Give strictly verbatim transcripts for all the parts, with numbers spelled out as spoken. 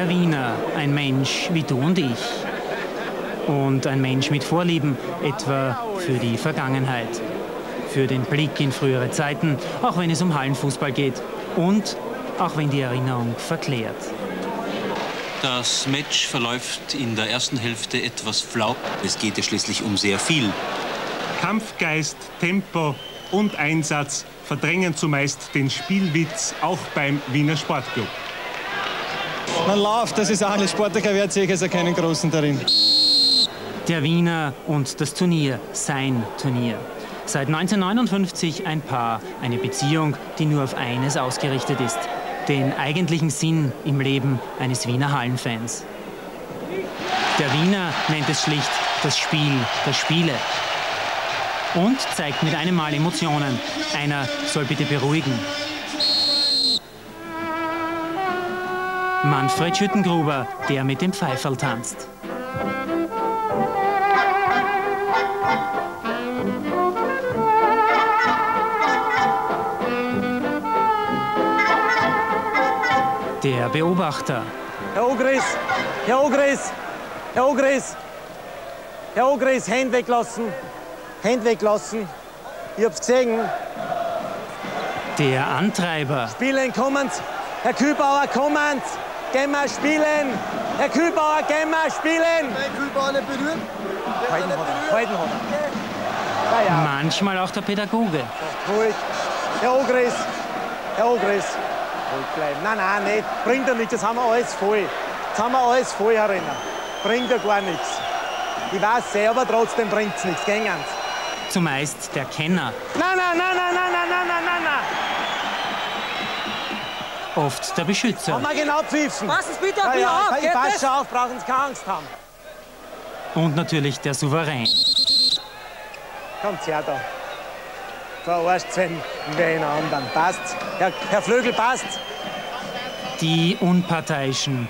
Der Wiener, ein Mensch wie du und ich. Und ein Mensch mit Vorlieben, etwa für die Vergangenheit. Für den Blick in frühere Zeiten, auch wenn es um Hallenfußball geht. Und auch wenn die Erinnerung verklärt. Das Match verläuft in der ersten Hälfte etwas flau. Es geht ja schließlich um sehr viel. Kampfgeist, Tempo und Einsatz verdrängen zumeist den Spielwitz, auch beim Wiener Sportclub. Man läuft, das ist alle Sportler, wird sicher also keinen großen darin. Der Wiener und das Turnier, sein Turnier. Seit neunzehnhundertneunundfünfzig ein Paar, eine Beziehung, die nur auf eines ausgerichtet ist. Den eigentlichen Sinn im Leben eines Wiener Hallenfans. Der Wiener nennt es schlicht das Spiel der Spiele. Und zeigt mit einem Mal Emotionen. Einer soll bitte beruhigen. Manfred Schüttengruber, der mit dem Pfeiferl tanzt. Der Beobachter. Herr Ogris, Herr Ogris, Herr Ogris, Herr Ogris, Hände weglassen, Hände weglassen. Ich hab's gesehen. Der Antreiber. Spielen, kommen's. Herr Kühlbauer, kommen's. Gehen wir spielen. Herr Kühlbauer, gehen wir spielen. Herr Kühlbauer nicht berühren. Halten hat er, halten hat er. Ja, ja. Manchmal auch der Pädagoge. Ruhig. Herr Ogris, Herr Ogris. Ruhig bleiben. Nein, nein, nicht. Bringt ja nichts. Das haben wir alles voll. Jetzt haben wir alles voll herinnen. Bringt ja gar nichts. Ich weiß sehr, aber trotzdem bringt's nichts. Gehen Sie. Zumeist der Kenner. Nein, nein, nein, nein, nein, nein, nein, nein, nein. Oft der Beschützer. Haben wir genau pfiffen. Passen Sie bitte auf ja, mich ja, auf. ich passe schon auf, brauchen Sie keine Angst haben. Und natürlich der Souverän. Kommt her da. Verarscht wenn wen anderen. Passt. Herr, Herr Flögel, passt. Die Unparteiischen.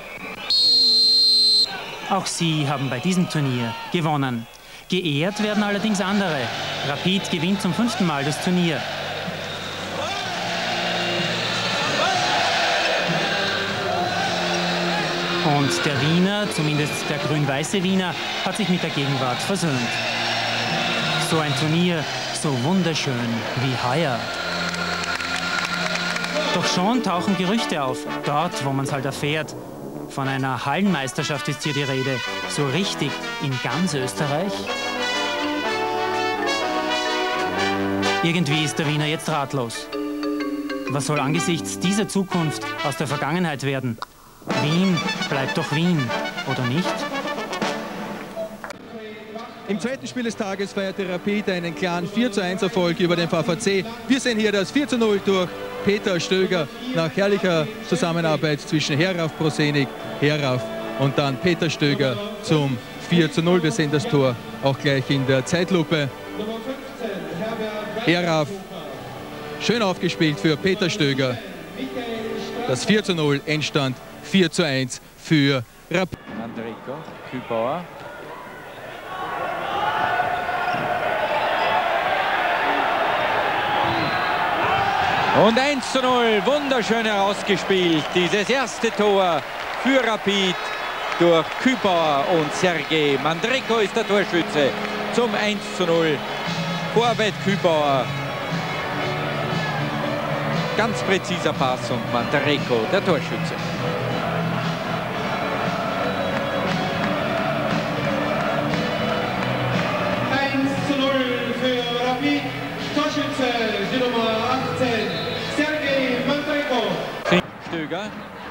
Auch sie haben bei diesem Turnier gewonnen. Geehrt werden allerdings andere. Rapid gewinnt zum fünften Mal das Turnier. Und der Wiener, zumindest der grün-weiße Wiener, hat sich mit der Gegenwart versöhnt. So ein Turnier, so wunderschön wie heuer. Doch schon tauchen Gerüchte auf, dort, wo man es halt erfährt. Von einer Hallenmeisterschaft ist hier die Rede. So richtig in ganz Österreich? Irgendwie ist der Wiener jetzt ratlos. Was soll angesichts dieser Zukunft aus der Vergangenheit werden? Wien bleibt doch Wien, oder nicht? Im zweiten Spiel des Tages feierte Rapid einen klaren vier zu eins Erfolg über den V V C. Wir sehen hier das vier zu null durch Peter Stöger nach herrlicher Zusammenarbeit zwischen Herauf Prosenik, Herauf und dann Peter Stöger zum vier zu null. Wir sehen das Tor auch gleich in der Zeitlupe. Herauf, schön aufgespielt für Peter Stöger. Das vier zu null, Endstand vier zu eins für Rapid. Manrico, Kühlbauer. Und eins zu null, wunderschön herausgespielt. Dieses erste Tor für Rapid durch Kühlbauer und Sergej Mandrejko ist der Torschütze zum eins zu null. Vorwärts Kühlbauer. Ganz präziser Pass und Mandrejko, der Torschütze. eins zu null für Rapid. Torschütze, die Nummer achtzehn, Sergej Mandrejko. Stöger.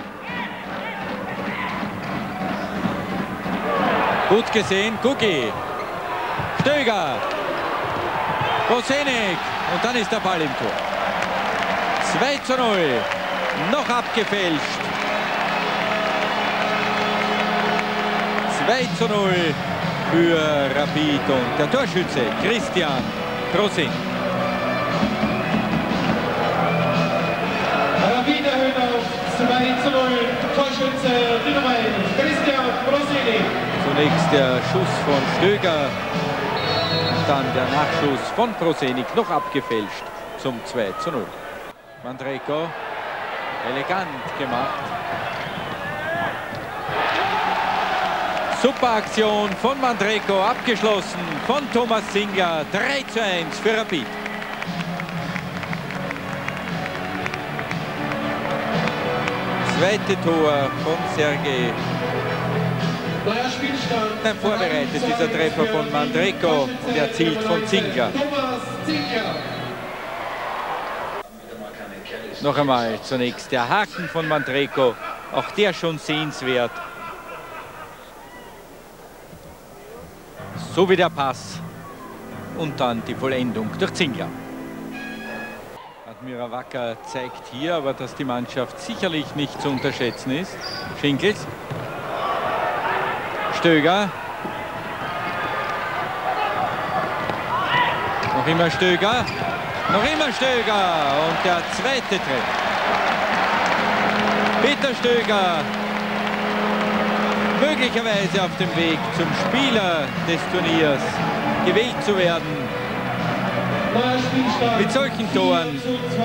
Gut gesehen, Gugi. Stöger. Prosenik. Und dann ist der Ball im Tor. zwei zu null. Noch abgefälscht. zwei zu null für Rapid und der Torschütze Christian Prosenik. Rapid erhöht auf zwei zu null. Torschütze, die Nummer eins, Christian Prosenik. Zunächst der Schuss von Stöger. Und dann der Nachschuss von Prosenik, noch abgefälscht zum zwei zu null. Mandrejko, elegant gemacht. Super Aktion von Mandreko, abgeschlossen von Thomas Zingler. drei zu eins für Rapid. Zweite Tor von Sergej. Dann vorbereitet dieser Treffer von Mandreko und erzielt von Zingler. Noch einmal zunächst der Haken von Mandreko, auch der schon sehenswert. So wie der Pass und dann die Vollendung durch Zingler. Admira Wacker zeigt hier aber, dass die Mannschaft sicherlich nicht zu unterschätzen ist. Schinkels. Stöger. Noch immer Stöger. Noch immer Stöger. Und der zweite Treffer. Peter Stöger. Möglicherweise auf dem Weg zum Spieler des Turniers gewählt zu werden. Mit solchen Toren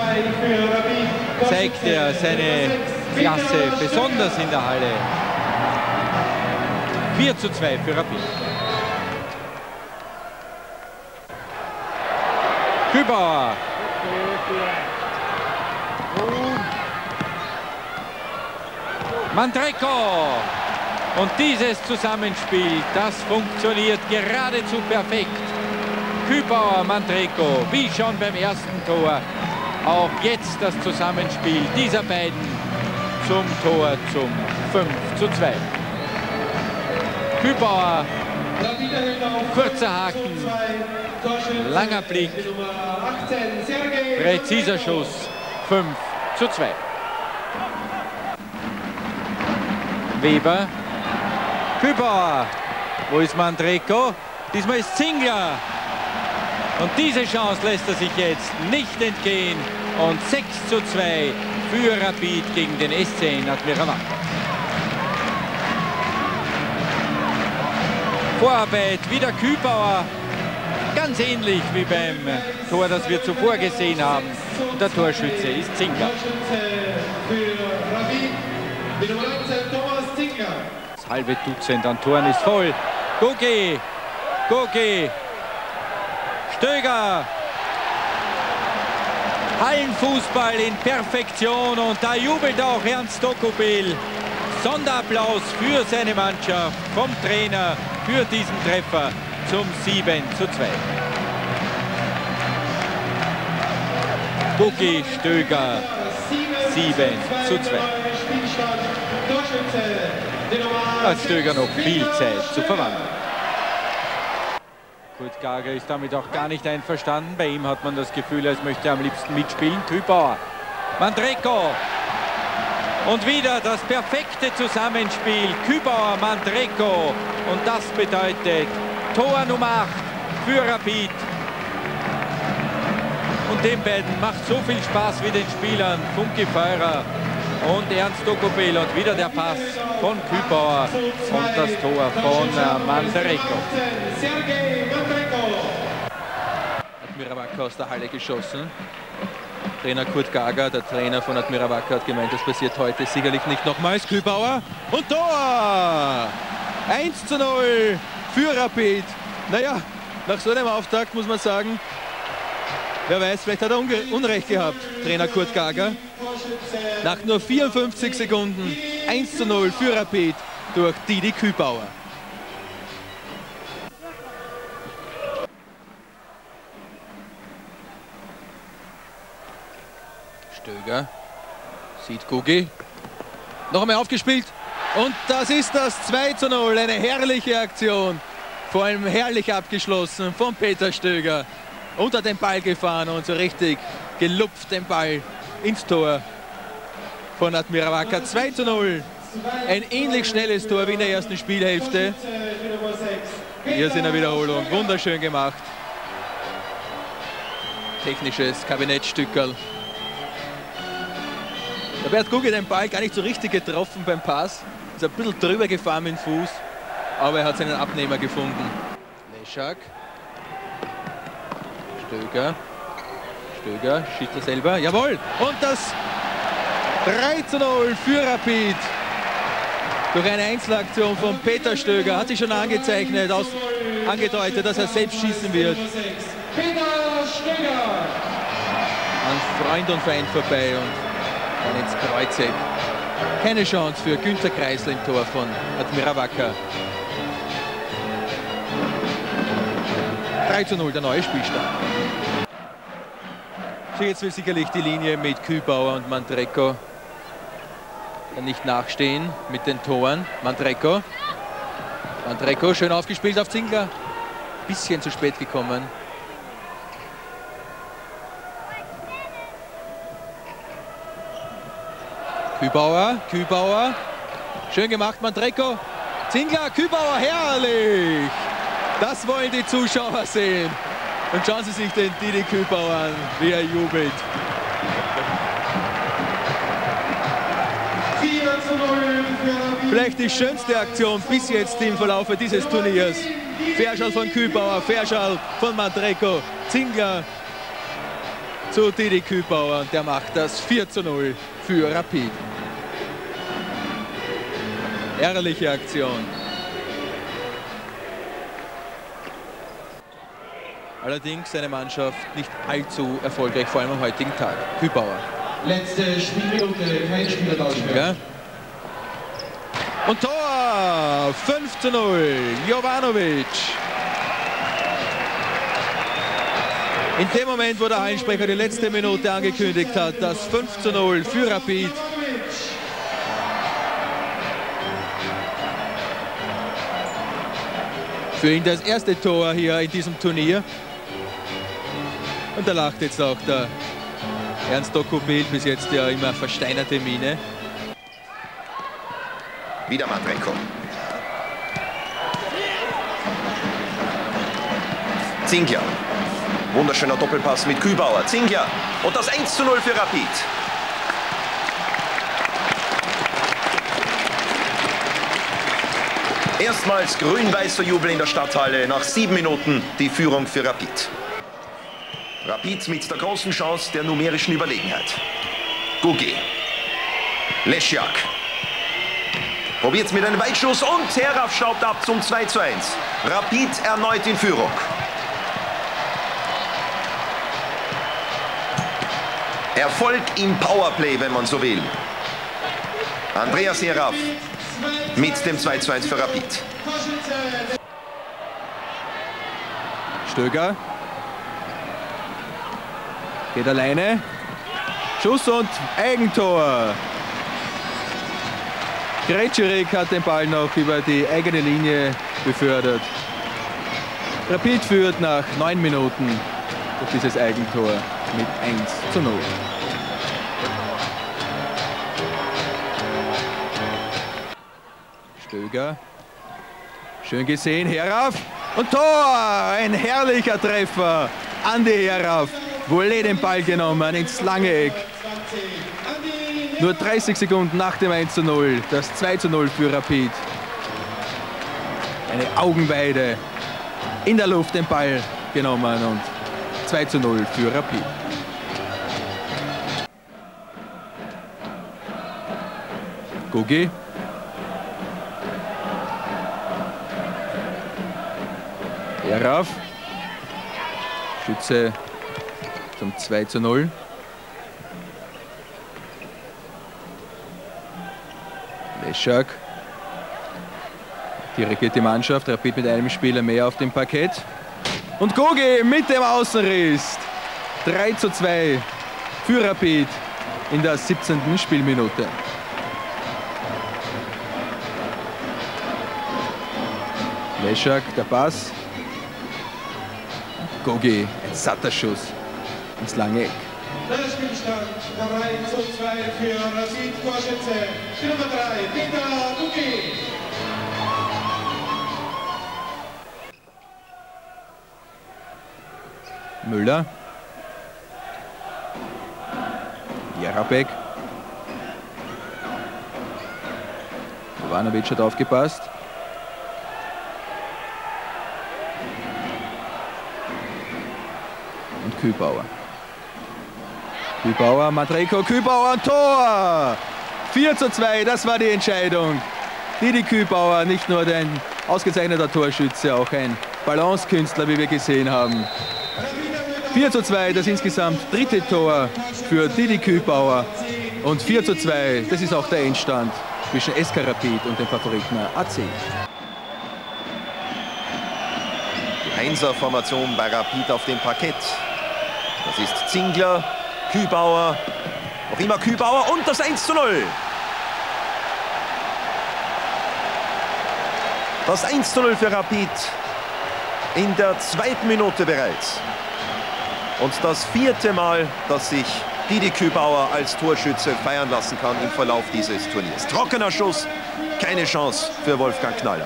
zeigt er seine Klasse besonders in der Halle. vier zu zwei für Rapid. Kübauer. Mandreko. Und dieses Zusammenspiel, das funktioniert geradezu perfekt. Kübauer, Mandreko, wie schon beim ersten Tor. Auch jetzt das Zusammenspiel dieser beiden zum Tor zum fünf zu zwei. Kübauer, kurzer Haken, langer Blick, präziser Schuss, fünf zu zwei. Weber, Kübauer, wo ist Mandreko? Diesmal ist Zingler. Und diese Chance lässt er sich jetzt nicht entgehen. Und sechs zu zwei für Rapid gegen den S C in Admira Wacker. Vorarbeit, wieder Kübauer. Ganz ähnlich wie beim Tor, das wir zuvor gesehen haben. Und der Torschütze ist Zingler. Das halbe Dutzend an Toren ist voll. Gogi, Gogi, Stöger. Hallenfußball in Perfektion und da jubelt auch Ernst Dokupil. Sonderapplaus für seine Mannschaft vom Trainer für diesen Treffer zum sieben zu zwei. Gogi, Stöger, sieben zu zwei. Hat Stöger noch viel Zeit zu verwandeln. Kurt Gager ist damit auch gar nicht einverstanden. Bei ihm hat man das Gefühl, er möchte am liebsten mitspielen. Kübauer, Mandreko. Und wieder das perfekte Zusammenspiel. Kübauer, Mandreko. Und das bedeutet Tor Nummer acht für Rapid. Und den beiden macht so viel Spaß wie den Spielern. Funky Feurer und Ernst Dokupil. Und wieder der Pass von Kübauer und das Tor von Mandreko. Admira Wacker aus der Halle geschossen. Trainer Kurt Gager, der Trainer von Admira Wacker, hat gemeint, das passiert heute sicherlich nicht nochmals. Kübauer und Tor! eins zu null für Rapid. Naja, nach so einem Auftakt muss man sagen, wer weiß, vielleicht hat er Unrecht gehabt, Trainer Kurt Gager. Nach nur vierundfünfzig Sekunden eins zu null für Rapid durch Didi Kübauer. Stöger sieht Gogi. Noch einmal aufgespielt. Und das ist das zwei zu null. Eine herrliche Aktion. Vor allem herrlich abgeschlossen von Peter Stöger. Unter den Ball gefahren und so richtig gelupft den Ball ins Tor von Admira Wacker. zwei zu null. Ein ähnlich schnelles Tor wie in der ersten Spielhälfte. Hier ist in der Wiederholung. Wunderschön gemacht. Technisches Kabinettstückerl. Dabei hat Gogi den Ball gar nicht so richtig getroffen beim Pass. Ist ein bisschen drüber gefahren mit dem Fuß. Aber er hat seinen Abnehmer gefunden. Leschak. Stöger. Stöger schießt er selber. Jawohl! Und das drei zu null für Rapid. Durch eine Einzelaktion von Peter Stöger hat sich schon angezeichnet, aus, angedeutet, dass er selbst schießen wird. Peter Stöger. An Freund und Feind vorbei und dann ins Kreuzeck. Keine Chance für Günter Kreisler im Tor von Admira Wacker. drei zu null, der neue Spielstand. So, jetzt will sicherlich die Linie mit Kühlbauer und Mandrecko dann nicht nachstehen mit den Toren. Mandrecko. Mandrecko schön aufgespielt auf Zingler. Bisschen zu spät gekommen. Kühlbauer, Kühlbauer. Schön gemacht, Mandrecko. Zingler, Kühlbauer, herrlich. Das wollen die Zuschauer sehen. Und schauen Sie sich den Didi Kühlbauer an, wie er jubelt. vier zu null für Rapid. Vielleicht die schönste Aktion bis jetzt im Verlauf dieses Turniers. Verschall von Kühlbauer, Verschall von Mandrecko, Zingler zu Didi Kühlbauer. Und der macht das vier zu null für Rapid. Ehrliche Aktion. Allerdings seine Mannschaft nicht allzu erfolgreich, vor allem am heutigen Tag. Kühlbauer. Letzte Spielminute, kein Spielertausch mehr. Und Tor! fünf zu null. Jovanovic. In dem Moment, wo der Hallensprecher die letzte Minute angekündigt hat, das fünf zu null für Rapid. Für ihn das erste Tor hier in diesem Turnier. Und da lacht jetzt auch der Ernst Dokupil, bis jetzt ja immer versteinerte Miene. Wieder Mandrecko. Zingler. Wunderschöner Doppelpass mit Kühlbauer. Zingler. Und das eins zu null für Rapid. Erstmals grün-weißer Jubel in der Stadthalle. Nach sieben Minuten die Führung für Rapid. Rapid mit der großen Chance der numerischen Überlegenheit. Gugi. Leschak. Probiert mit einem Weitschuss und Heraf schraubt ab zum zwei zu eins. Rapid erneut in Führung. Erfolg im Powerplay, wenn man so will. Andreas Heraf mit dem zwei zu eins für Rapid. Stöger. Geht alleine. Schuss und Eigentor. Gretschirek hat den Ball noch über die eigene Linie befördert. Rapid führt nach neun Minuten durch dieses Eigentor mit eins zu null. Stöger. Schön gesehen, Heraf. Und Tor! Ein herrlicher Treffer. Andi Heraf. Volley den Ball genommen ins lange Eck. Nur dreißig Sekunden nach dem eins zu null. Das zwei zu null für Rapid. Eine Augenweide. In der Luft den Ball genommen und zwei zu null für Rapid. Gugi. Heraf. Schütze zum zwei zu null. Leschak. Dirigiert die Mannschaft. Rapid mit einem Spieler mehr auf dem Parkett. Und Gugi mit dem Außenriss. drei zu zwei für Rapid in der siebzehnten Spielminute. Leschak, der Pass. Gugi, ein satter Schuss ins lange Eck. Der Spielstand drei zu zwei für Rapid Torschütze. Spiel Nummer drei, Peter Gugi. Müller. Jarabek. Jovanovic hat aufgepasst. Und Kühlbauer. Kühlbauer, Mandrecko, Kühlbauer, Tor! vier zu zwei, das war die Entscheidung. Didi Kübauer, nicht nur ein ausgezeichneter Torschütze, auch ein Balancekünstler, wie wir gesehen haben. vier zu zwei, das insgesamt dritte Tor für Didi Kübauer. Und vier zu zwei, das ist auch der Endstand zwischen S K Rapid und dem Favoriten A C. Die Einser-Formation bei Rapid auf dem Parkett. Das ist Zingler, Kübauer, noch immer Kübauer und das eins zu null. Das eins zu null für Rapid in der zweiten Minute bereits. Und das vierte Mal, dass sich Didi Kübauer als Torschütze feiern lassen kann im Verlauf dieses Turniers. Trockener Schuss, keine Chance für Wolfgang Knaller.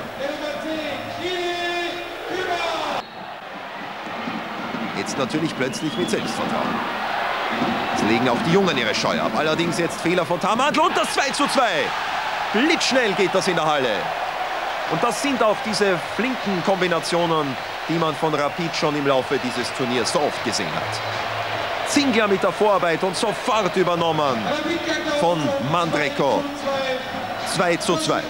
Jetzt natürlich plötzlich mit Selbstvertrauen. Jetzt legen auch die Jungen ihre Scheu ab. Allerdings jetzt Fehler von Tamandl und das zwei zu zwei. Blitzschnell geht das in der Halle. Und das sind auch diese flinken Kombinationen, die man von Rapid schon im Laufe dieses Turniers so oft gesehen hat. Zingler mit der Vorarbeit und sofort übernommen von Mandreko. zwei zu zwei.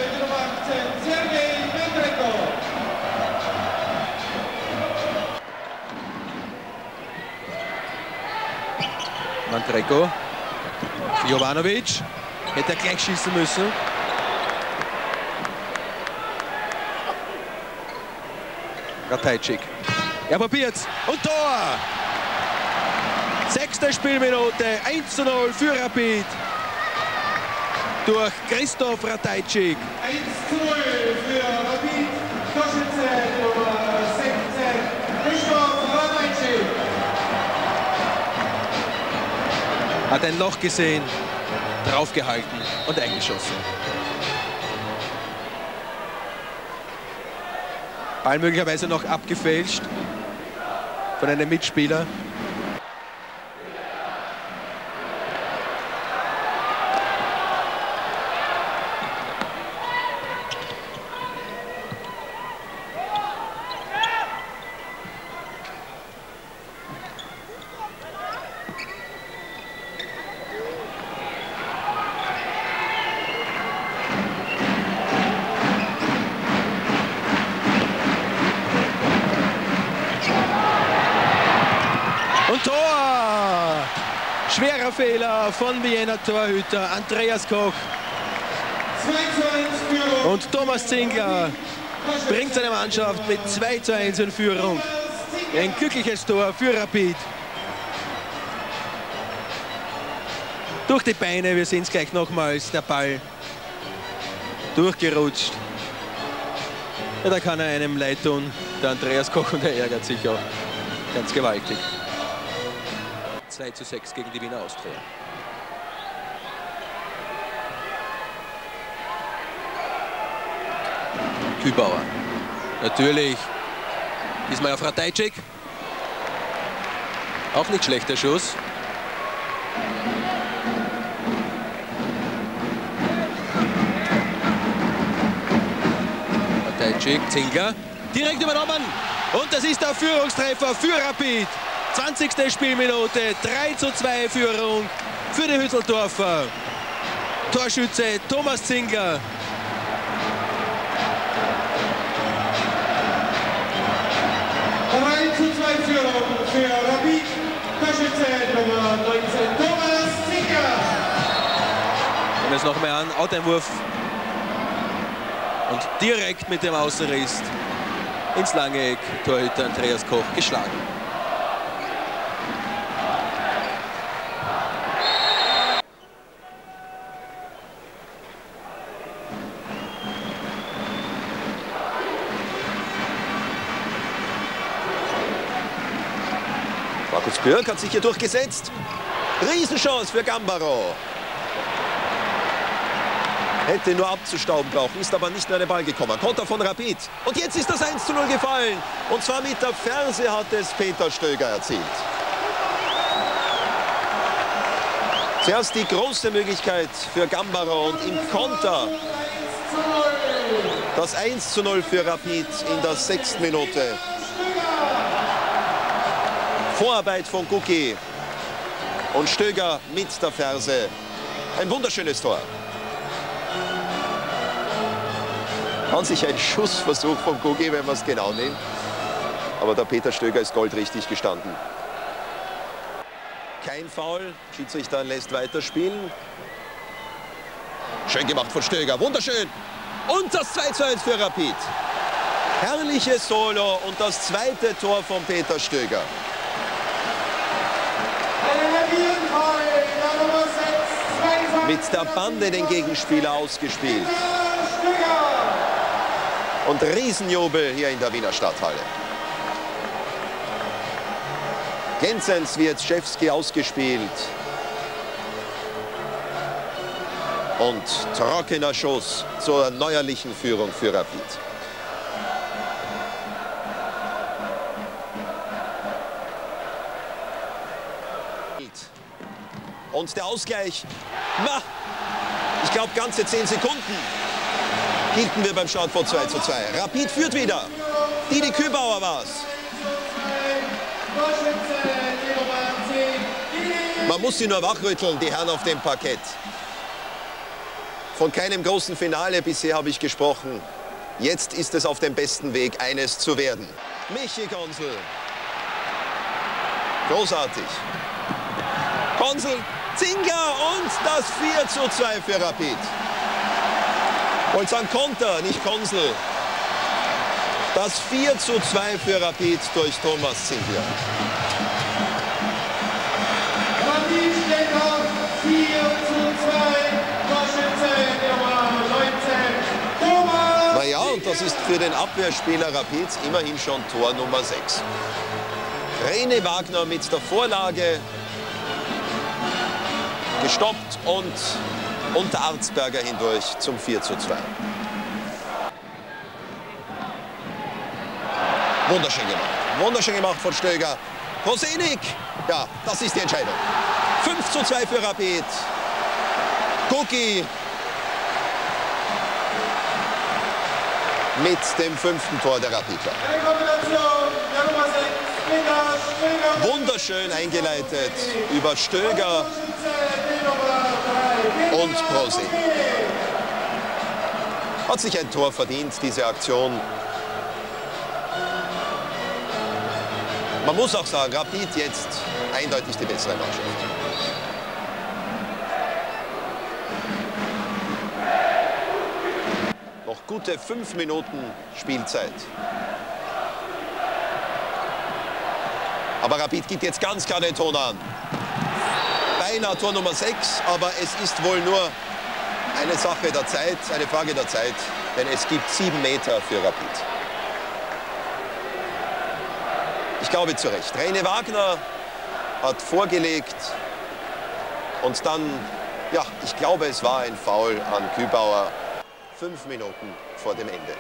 Mandreko. Jovanovic. Hätte er gleich schießen müssen. Ratajczyk. Er probiert's. Und Tor! Sechste Spielminute. eins zu null für Rapid. Durch Christoph Ratajczyk. eins zu null für Rapid. Torschütze Nummer sechzehn. Christoph Ratajczyk. Hat ein Loch gesehen, draufgehalten und eingeschossen. Ball möglicherweise noch abgefälscht von einem Mitspieler. Schwerer Fehler von Wiener Torhüter Andreas Koch. Und Thomas Zingler bringt seine Mannschaft mit zwei zu eins in Führung. Ein glückliches Tor für Rapid. Durch die Beine, wir sehen es gleich nochmals, der Ball durchgerutscht. Ja, da kann er einem leid tun, der Andreas Koch, und er ärgert sich auch ganz gewaltig. zwei zu sechs gegen die Wiener Austria. Kübauer. Natürlich. Diesmal auf Ratajczyk. Auch nicht schlechter Schuss. Ratajczyk, Zingler. Direkt übernommen. Und das ist der Führungstreffer für Rapid. zwanzigste Spielminute, drei zu zwei Führung für die Hütteldorfer. Torschütze Thomas Zingler. drei zu zwei Führung für Rapid. Torschütze Nummer neunzehn, Thomas Zingler. Und es noch mehr an, Outeinwurf. Und direkt mit dem Außenriss ins lange Eck, Torhüter Andreas Koch geschlagen. Markus Björk hat sich hier durchgesetzt. Riesenchance für Gambaro. Hätte nur abzustauben brauchen, ist aber nicht mehr an den Ball gekommen. Konter von Rapid. Und jetzt ist das eins zu null gefallen. Und zwar mit der Ferse hat es Peter Stöger erzielt. Zuerst die große Möglichkeit für Gambaro und im Konter das eins zu null für Rapid in der sechsten Minute. Vorarbeit von Gucki und Stöger mit der Ferse. Ein wunderschönes Tor. An sich ein Schussversuch von Gugi, wenn man es genau nimmt. Aber der Peter Stöger ist goldrichtig gestanden. Kein Foul, Schiedsrichter lässt weiterspielen. Schön gemacht von Stöger, wunderschön. Und das zwei zu eins für Rapid. Herrliches Solo und das zweite Tor von Peter Stöger. Mit der Bande den Gegenspieler ausgespielt. Und Riesenjubel hier in der Wiener Stadthalle. Gensens wird Schewski ausgespielt. Und trockener Schuss zur neuerlichen Führung für Rapid. Und der Ausgleich, na, ich glaube ganze zehn Sekunden hielten wir beim Stand von zwei zu zwei. Rapid führt wieder. Didi Kübauer war's. Man muss sie nur wachrütteln, die Herren auf dem Parkett. Von keinem großen Finale bisher habe ich gesprochen. Jetzt ist es auf dem besten Weg, eines zu werden. Michi Konsel. Großartig. Konsel, Zingler und das vier zu zwei für Rapid. Wollte sagen Konter, nicht Konsel. Das vier zu zwei für Rapid durch Thomas Zingler. Rapid steht auf vier zu zwei. Torschütze Nummer neunzehn, Thomas. Naja, und das ist für den Abwehrspieler Rapids immerhin schon Tor Nummer sechs. Rene Wagner mit der Vorlage. Gestoppt und unter Arzberger hindurch zum vier zu zwei. Wunderschön gemacht. Wunderschön gemacht von Stöger. Prosenik. Ja, das ist die Entscheidung. fünf zu zwei für Rapid. Gugi mit dem fünften Tor der Rapidler. Wunderschön eingeleitet über Stöger und Prosenik. Hat sich ein Tor verdient, diese Aktion. Man muss auch sagen, Rapid jetzt eindeutig die bessere Mannschaft. Noch gute fünf Minuten Spielzeit. Aber Rapid gibt jetzt ganz klar den Ton an. Beinahe Tor Nummer sechs, aber es ist wohl nur eine Sache der Zeit, eine Frage der Zeit, denn es gibt sieben Meter für Rapid. Ich glaube zu Recht. Rene Wagner hat vorgelegt und dann, ja, ich glaube, es war ein Foul an Kübauer. Fünf Minuten vor dem Ende.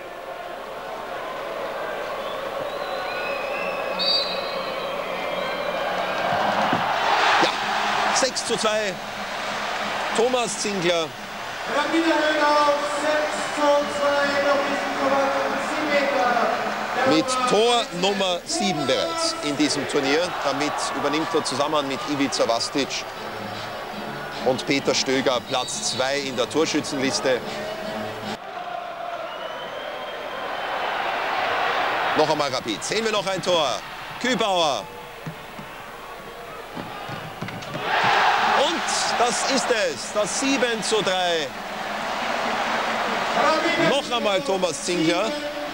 Ja, sechs zu zwei. Thomas Zingler. Mit Tor Nummer sieben bereits in diesem Turnier. Damit übernimmt er zusammen mit Ivica Vastic und Peter Stöger Platz zwei in der Torschützenliste. Noch einmal Rapid. Sehen wir noch ein Tor. Kübauer. Und das ist es. Das sieben zu drei. Noch einmal Thomas Zingler.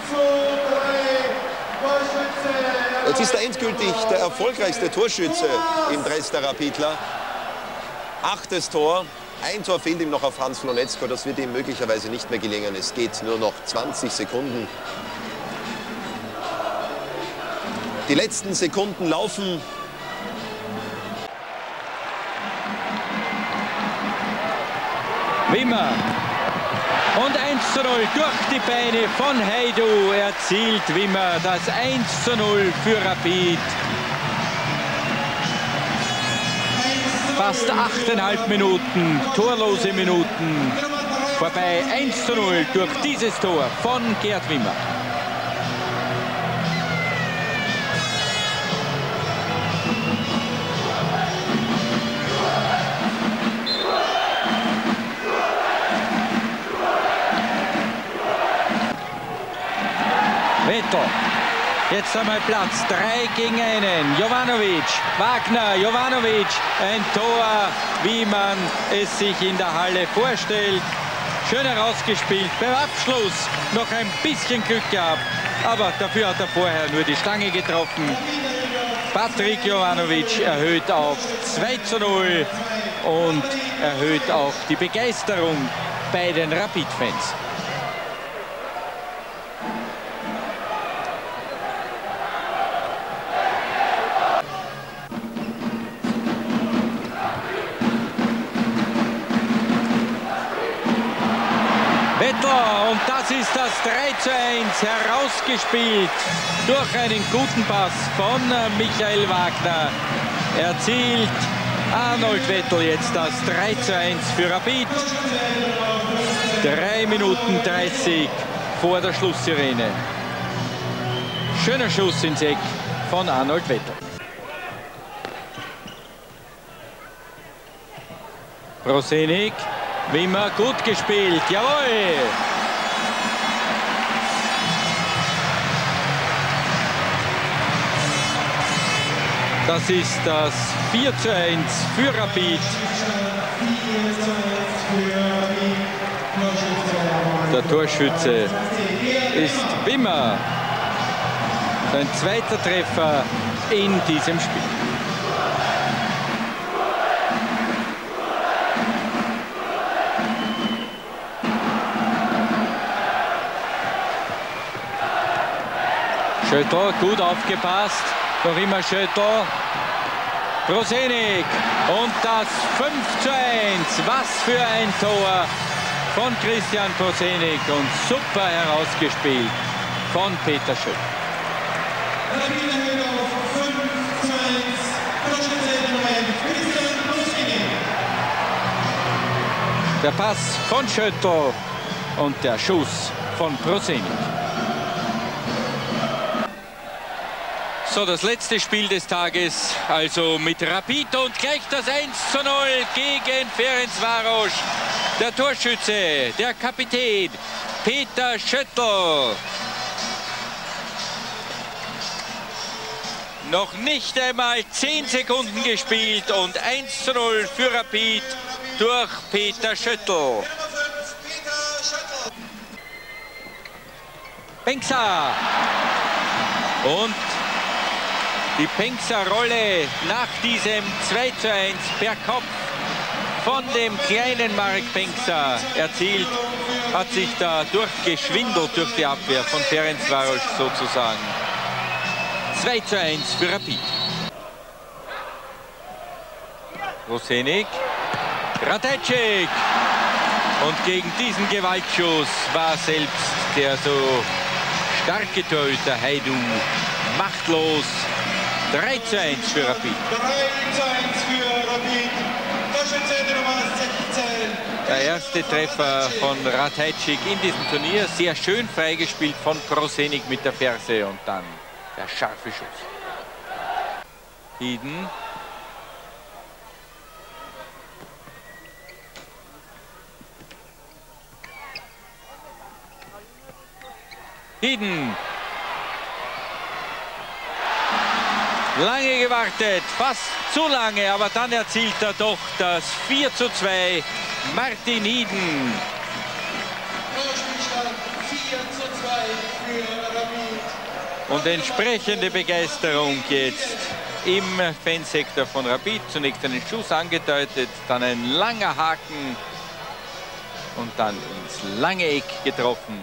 Jetzt ist er endgültig der erfolgreichste Torschütze im Dress der Rapidler. Achtes Tor. Ein Tor fehlt ihm noch auf Hans Flonetzko. Das wird ihm möglicherweise nicht mehr gelingen. Es geht nur noch zwanzig Sekunden. Die letzten Sekunden laufen. Wimmer. Und eins zu null durch die Beine von Heidu erzielt Wimmer das eins zu null für Rapid. Fast achteinhalb Minuten, torlose Minuten. Vorbei eins zu null durch dieses Tor von Gerd Wimmer. Vettel. Jetzt einmal Platz, drei gegen einen. Jovanovic, Wagner, Jovanovic, ein Tor, wie man es sich in der Halle vorstellt. Schön herausgespielt, beim Abschluss noch ein bisschen Glück gehabt, aber dafür hat er vorher nur die Stange getroffen. Patrick Jovanovic erhöht auf zwei zu null und erhöht auch die Begeisterung bei den Rapid-Fans. Und das ist das drei zu eins, herausgespielt durch einen guten Pass von Michael Wagner. Erzielt Arnold Vettel jetzt das drei zu eins für Rapid. drei Minuten dreißig vor der Schlusssirene. Schöner Schuss ins Eck von Arnold Vettel. Prosenik, Wimmer, gut gespielt, jawohl! Das ist das vier zu eins für Rapid. Der Torschütze ist Wimmer. Sein zweiter Treffer in diesem Spiel. Schöttl, gut aufgepasst. Noch immer Schöttl. Prosenik und das fünf zu eins. Was für ein Tor von Christian Prosenik und super herausgespielt von Peter Schöttl. Der Pass von Schöttl und der Schuss von Prosenik. So, das letzte Spiel des Tages, also mit Rapid und gleich das eins zu null gegen Ferencváros. Der Torschütze, der Kapitän Peter Schöttl. Noch nicht einmal zehn Sekunden gespielt und eins zu null für Rapid durch Peter Schöttl. Pengsa. Und die Pengsa-Rolle nach diesem zwei zu eins per Kopf von dem kleinen Marek Pengsa erzielt, hat sich da durchgeschwindelt durch die Abwehr von Ferencváros sozusagen. zwei zu eins für Rapid. Prosenik, Ratajczyk. Und gegen diesen Gewaltschuss war selbst der so starke Torhüter Hajdu machtlos. drei zu eins für Rapid. drei zu eins für Rapid. Torschütze Nummer sechzehn. Der erste Treffer von Ratajczyk in diesem Turnier. Sehr schön freigespielt von Prosenik mit der Ferse und dann der scharfe Schuss. Hiden. Hiden. Lange gewartet, fast zu lange, aber dann erzielt er doch das vier zu zwei. Martin Hiden. vier zu zwei für Rapid. Und entsprechende Begeisterung jetzt im Fansektor von Rapid. Zunächst einen Schuss angedeutet, dann ein langer Haken und dann ins lange Eck getroffen.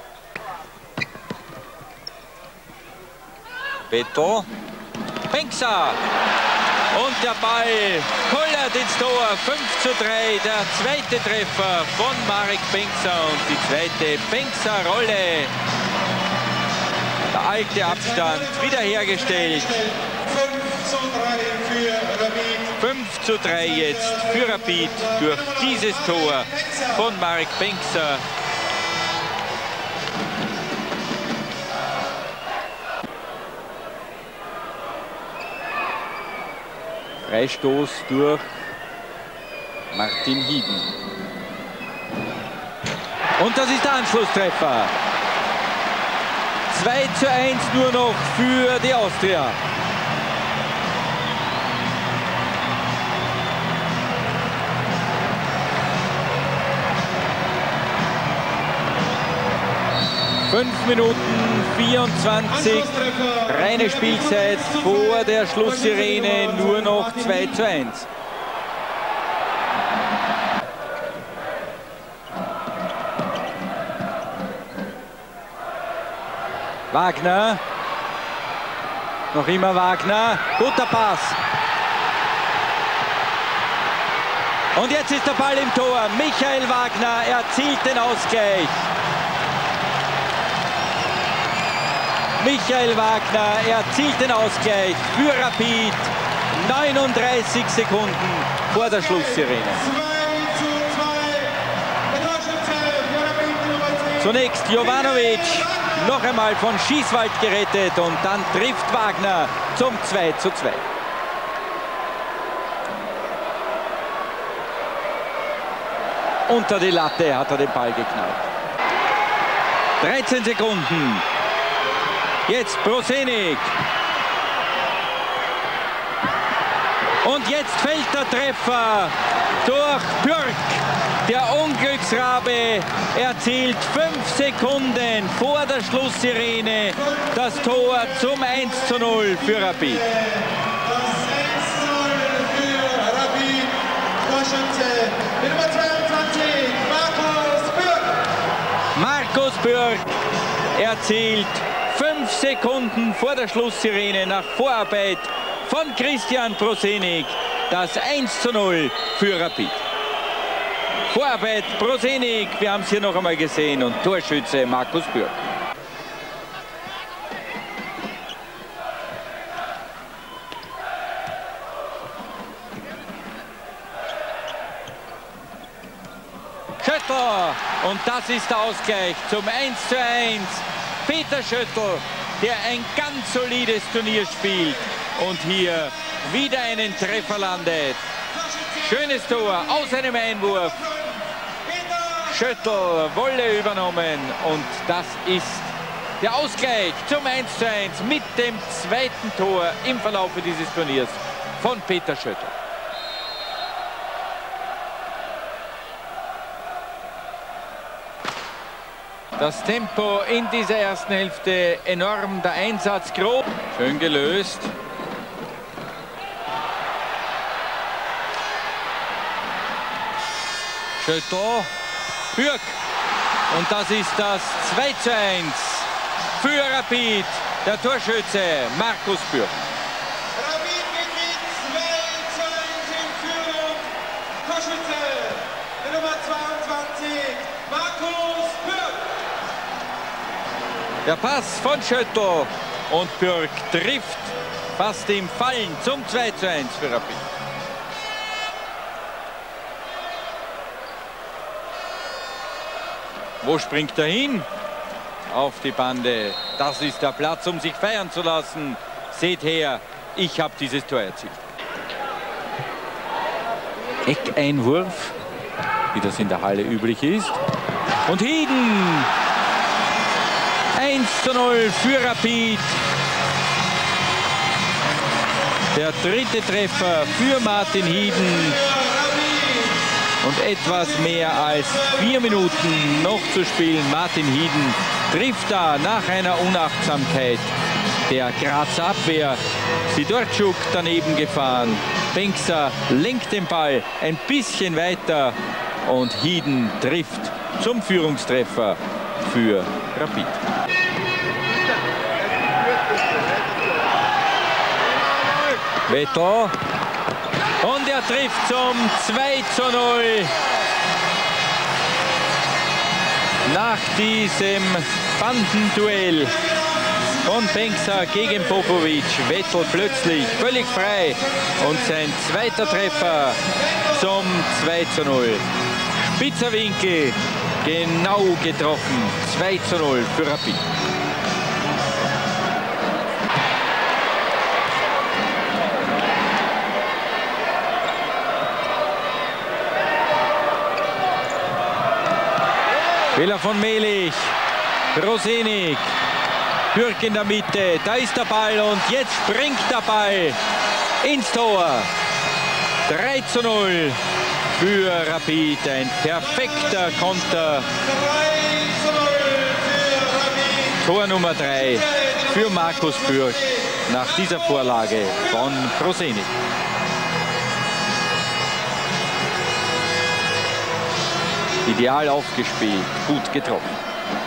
Vettel. Pengsa und der Ball kullert ins Tor, fünf zu drei, der zweite Treffer von Marek Pengsa und die zweite Pengsa-Rolle. Der alte Abstand wiederhergestellt. fünf zu drei für Rapid. fünf zu drei jetzt für Rapid durch dieses Tor von Marek Pengsa. Freistoß durch Martin Hiden. Und das ist der Anschlusstreffer. zwei zu eins nur noch für die Austria. fünf Minuten vierundzwanzig, reine Spielzeit vor der Schlusssirene, nur noch zwei zu eins. Wagner, noch immer Wagner, guter Pass. Und jetzt ist der Ball im Tor, Michael Wagner erzielt den Ausgleich. Michael Wagner erzielt den Ausgleich für Rapid, neununddreißig Sekunden vor der Schlusssirene. Zunächst Jovanovic, noch einmal von Schießwald gerettet und dann trifft Wagner zum zwei zu zwei. Unter die Latte hat er den Ball geknallt. dreizehn Sekunden. Jetzt Prosenik. Und jetzt fällt der Treffer durch Björk. Der Unglücksrabe erzielt fünf Sekunden vor der Schlusssirene das Tor zum eins zu null für Rapid. Das eins zu null für Rapid. Torschütze mit Nummer zweiundzwanzig, Markus Björk. Markus Björk erzielt fünf Sekunden vor der Schlusssirene nach Vorarbeit von Christian Prosenik das eins zu null für Rapid. Vorarbeit Prosenik, wir haben es hier noch einmal gesehen, und Torschütze Markus Björk. Schöttl, und das ist der Ausgleich zum eins zu eins. Peter Schöttl, der ein ganz solides Turnier spielt und hier wieder einen Treffer landet. Schönes Tor aus einem Einwurf. Schöttl, Wolle übernommen, und das ist der Ausgleich zum eins zu eins mit dem zweiten Tor im Verlauf dieses Turniers von Peter Schöttl. Das Tempo in dieser ersten Hälfte enorm, der Einsatz grob. Schön gelöst. Schöttl, Björk. Und das ist das zwei zu eins für Rapid. Der Torschütze Markus Björk. Rapid geht mit zwei zu eins in Führung. Torschütze mit Nummer zweiundzwanzig, Markus Björk. Der Pass von Schöttl, und Björk trifft fast im Fallen zum zwei zu eins für Rapid. Wo springt er hin? Auf die Bande. Das ist der Platz, um sich feiern zu lassen. Seht her, ich habe dieses Tor erzielt. Eckeinwurf, wie das in der Halle üblich ist. Und Hieden. eins zu null für Rapid. Der dritte Treffer für Martin Hieden. Und etwas mehr als vier Minuten noch zu spielen. Martin Hieden trifft da nach einer Unachtsamkeit der Grazer Abwehr. Sidorczuk daneben gefahren. Bengtser lenkt den Ball ein bisschen weiter. Und Hieden trifft zum Führungstreffer für Rapid. Vettel. Und er trifft zum zwei zu null. Nach diesem Bandenduell von Bengtser gegen Popovic. Vettel plötzlich völlig frei. Und sein zweiter Treffer zum zwei zu null. Spitzer Winkel, genau getroffen. zwei zu null für Rapid. Fehler von Melich, Prosenik, Bürk in der Mitte, da ist der Ball und jetzt springt der Ball ins Tor. drei zu null für Rapid, ein perfekter Konter. Tor Nummer drei für Markus Bürk nach dieser Vorlage von Prosenik. Ideal aufgespielt, gut getroffen.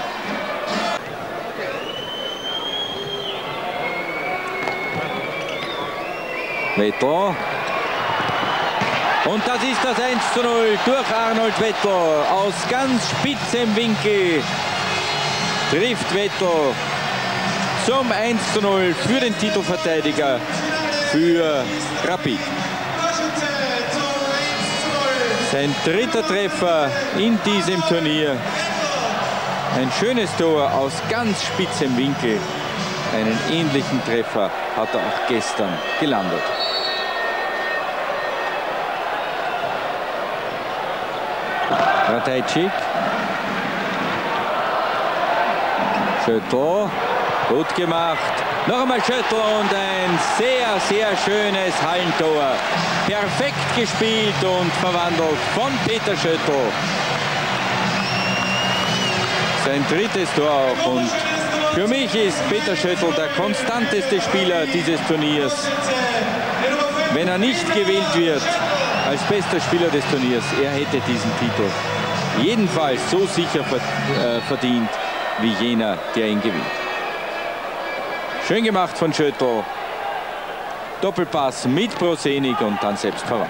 Vettel. Und das ist das eins zu null durch Arnold Vettel. Aus ganz spitzem Winkel trifft Vettel zum eins zu null für den Titelverteidiger für Rapid. Sein dritter Treffer in diesem Turnier. Ein schönes Tor aus ganz spitzem Winkel. Einen ähnlichen Treffer hat er auch gestern gelandet. Ratajczyk. Schöttl. Gut gemacht. Noch einmal Schöttl und ein sehr, sehr schönes Hallentor. Perfekt gespielt und verwandelt von Peter Schöttl. Sein drittes Tor auch. Und für mich ist Peter Schöttl der konstanteste Spieler dieses Turniers. Wenn er nicht gewählt wird als bester Spieler des Turniers, er hätte diesen Titel jedenfalls so sicher verdient wie jener, der ihn gewinnt. Schön gemacht von Schöttl. Doppelpass mit Prosenik und dann selbst verwandt.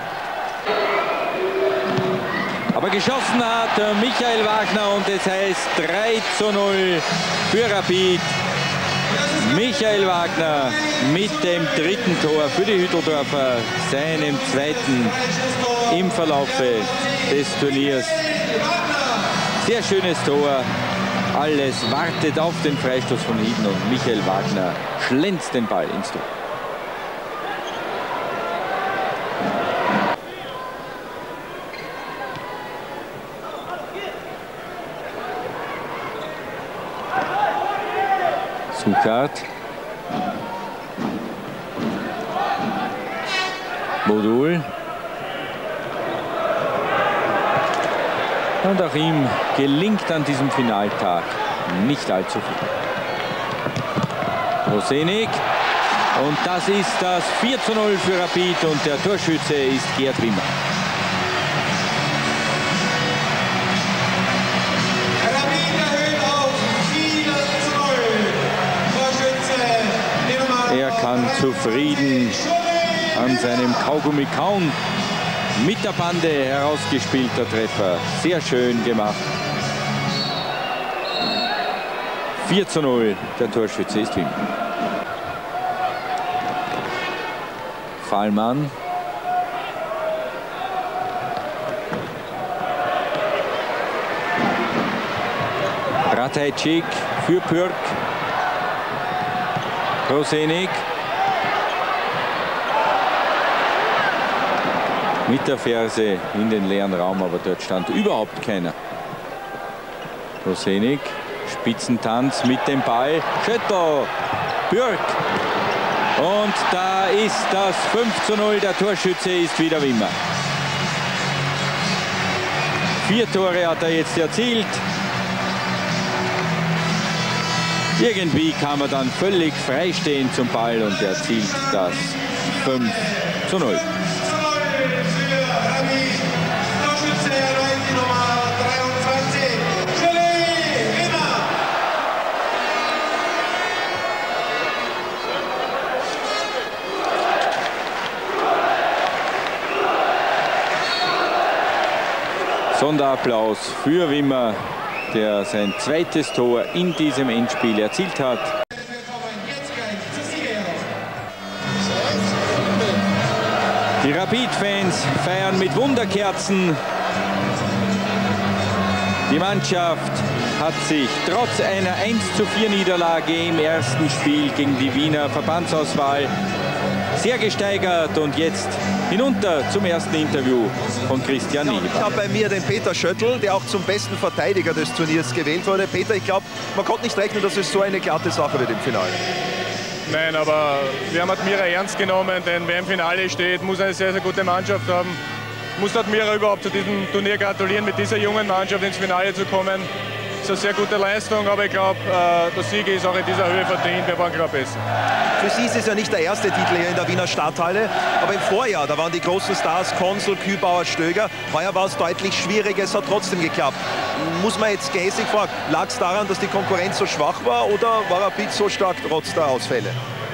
Aber geschossen hat Michael Wagner und es heißt drei zu null für Rapid. Michael Wagner mit dem dritten Tor für die Hütteldorfer, seinem zweiten im Verlaufe des Turniers. Sehr schönes Tor. Alles wartet auf den Freistoß von hinten und Michael Wagner schlänzt den Ball ins Tor. Suchard. Modul. Und auch ihm gelingt an diesem Finaltag nicht allzu viel. Prosenik. Und das ist das vier zu null für Rapid und der Torschütze ist Gerd Wimmer. Er kann zufrieden an seinem Kaugummi kauen. Mit der Bande herausgespielter Treffer. Sehr schön gemacht. vier zu null. Der Torschütze ist Wimmer. Fallmann. Ratajczyk für Bürk. Prosenik. Mit der Ferse in den leeren Raum, aber dort stand überhaupt keiner. Prosenik, Spitzentanz mit dem Ball. Schöttl, Bürk. Und da ist das fünf zu null. Der Torschütze ist wieder Wimmer. Vier Tore hat er jetzt erzielt. Irgendwie kam er dann völlig freistehend zum Ball und erzielt das fünf zu null. Sonderapplaus für Wimmer, der sein zweites Tor in diesem Endspiel erzielt hat. Die Rapid-Fans feiern mit Wunderkerzen. Die Mannschaft hat sich trotz einer eins zu vier Niederlage im ersten Spiel gegen die Wiener Verbandsauswahl sehr gesteigert. Und jetzt hinunter zum ersten Interview von Christian Neber. Ich habe bei mir den Peter Schöttl, der auch zum besten Verteidiger des Turniers gewählt wurde. Peter, ich glaube, man konnte nicht rechnen, dass es so eine glatte Sache wird im Finale. Nein, aber wir haben Admira ernst genommen, denn wer im Finale steht, muss eine sehr, sehr gute Mannschaft haben. Muss Admira überhaupt zu diesem Turnier gratulieren, mit dieser jungen Mannschaft ins Finale zu kommen. Das ist eine sehr gute Leistung, aber ich glaube, äh, der Sieg ist auch in dieser Höhe verdient. Wir waren gerade besser. Für Sie ist es ja nicht der erste Titel hier in der Wiener Stadthalle, aber im Vorjahr, da waren die großen Stars Konsul, Kübauer, Stöger. Heuer war es deutlich schwierig, es hat trotzdem geklappt. Muss man jetzt gehässig fragen, lag es daran, dass die Konkurrenz so schwach war oder war Rapid so stark trotz der Ausfälle?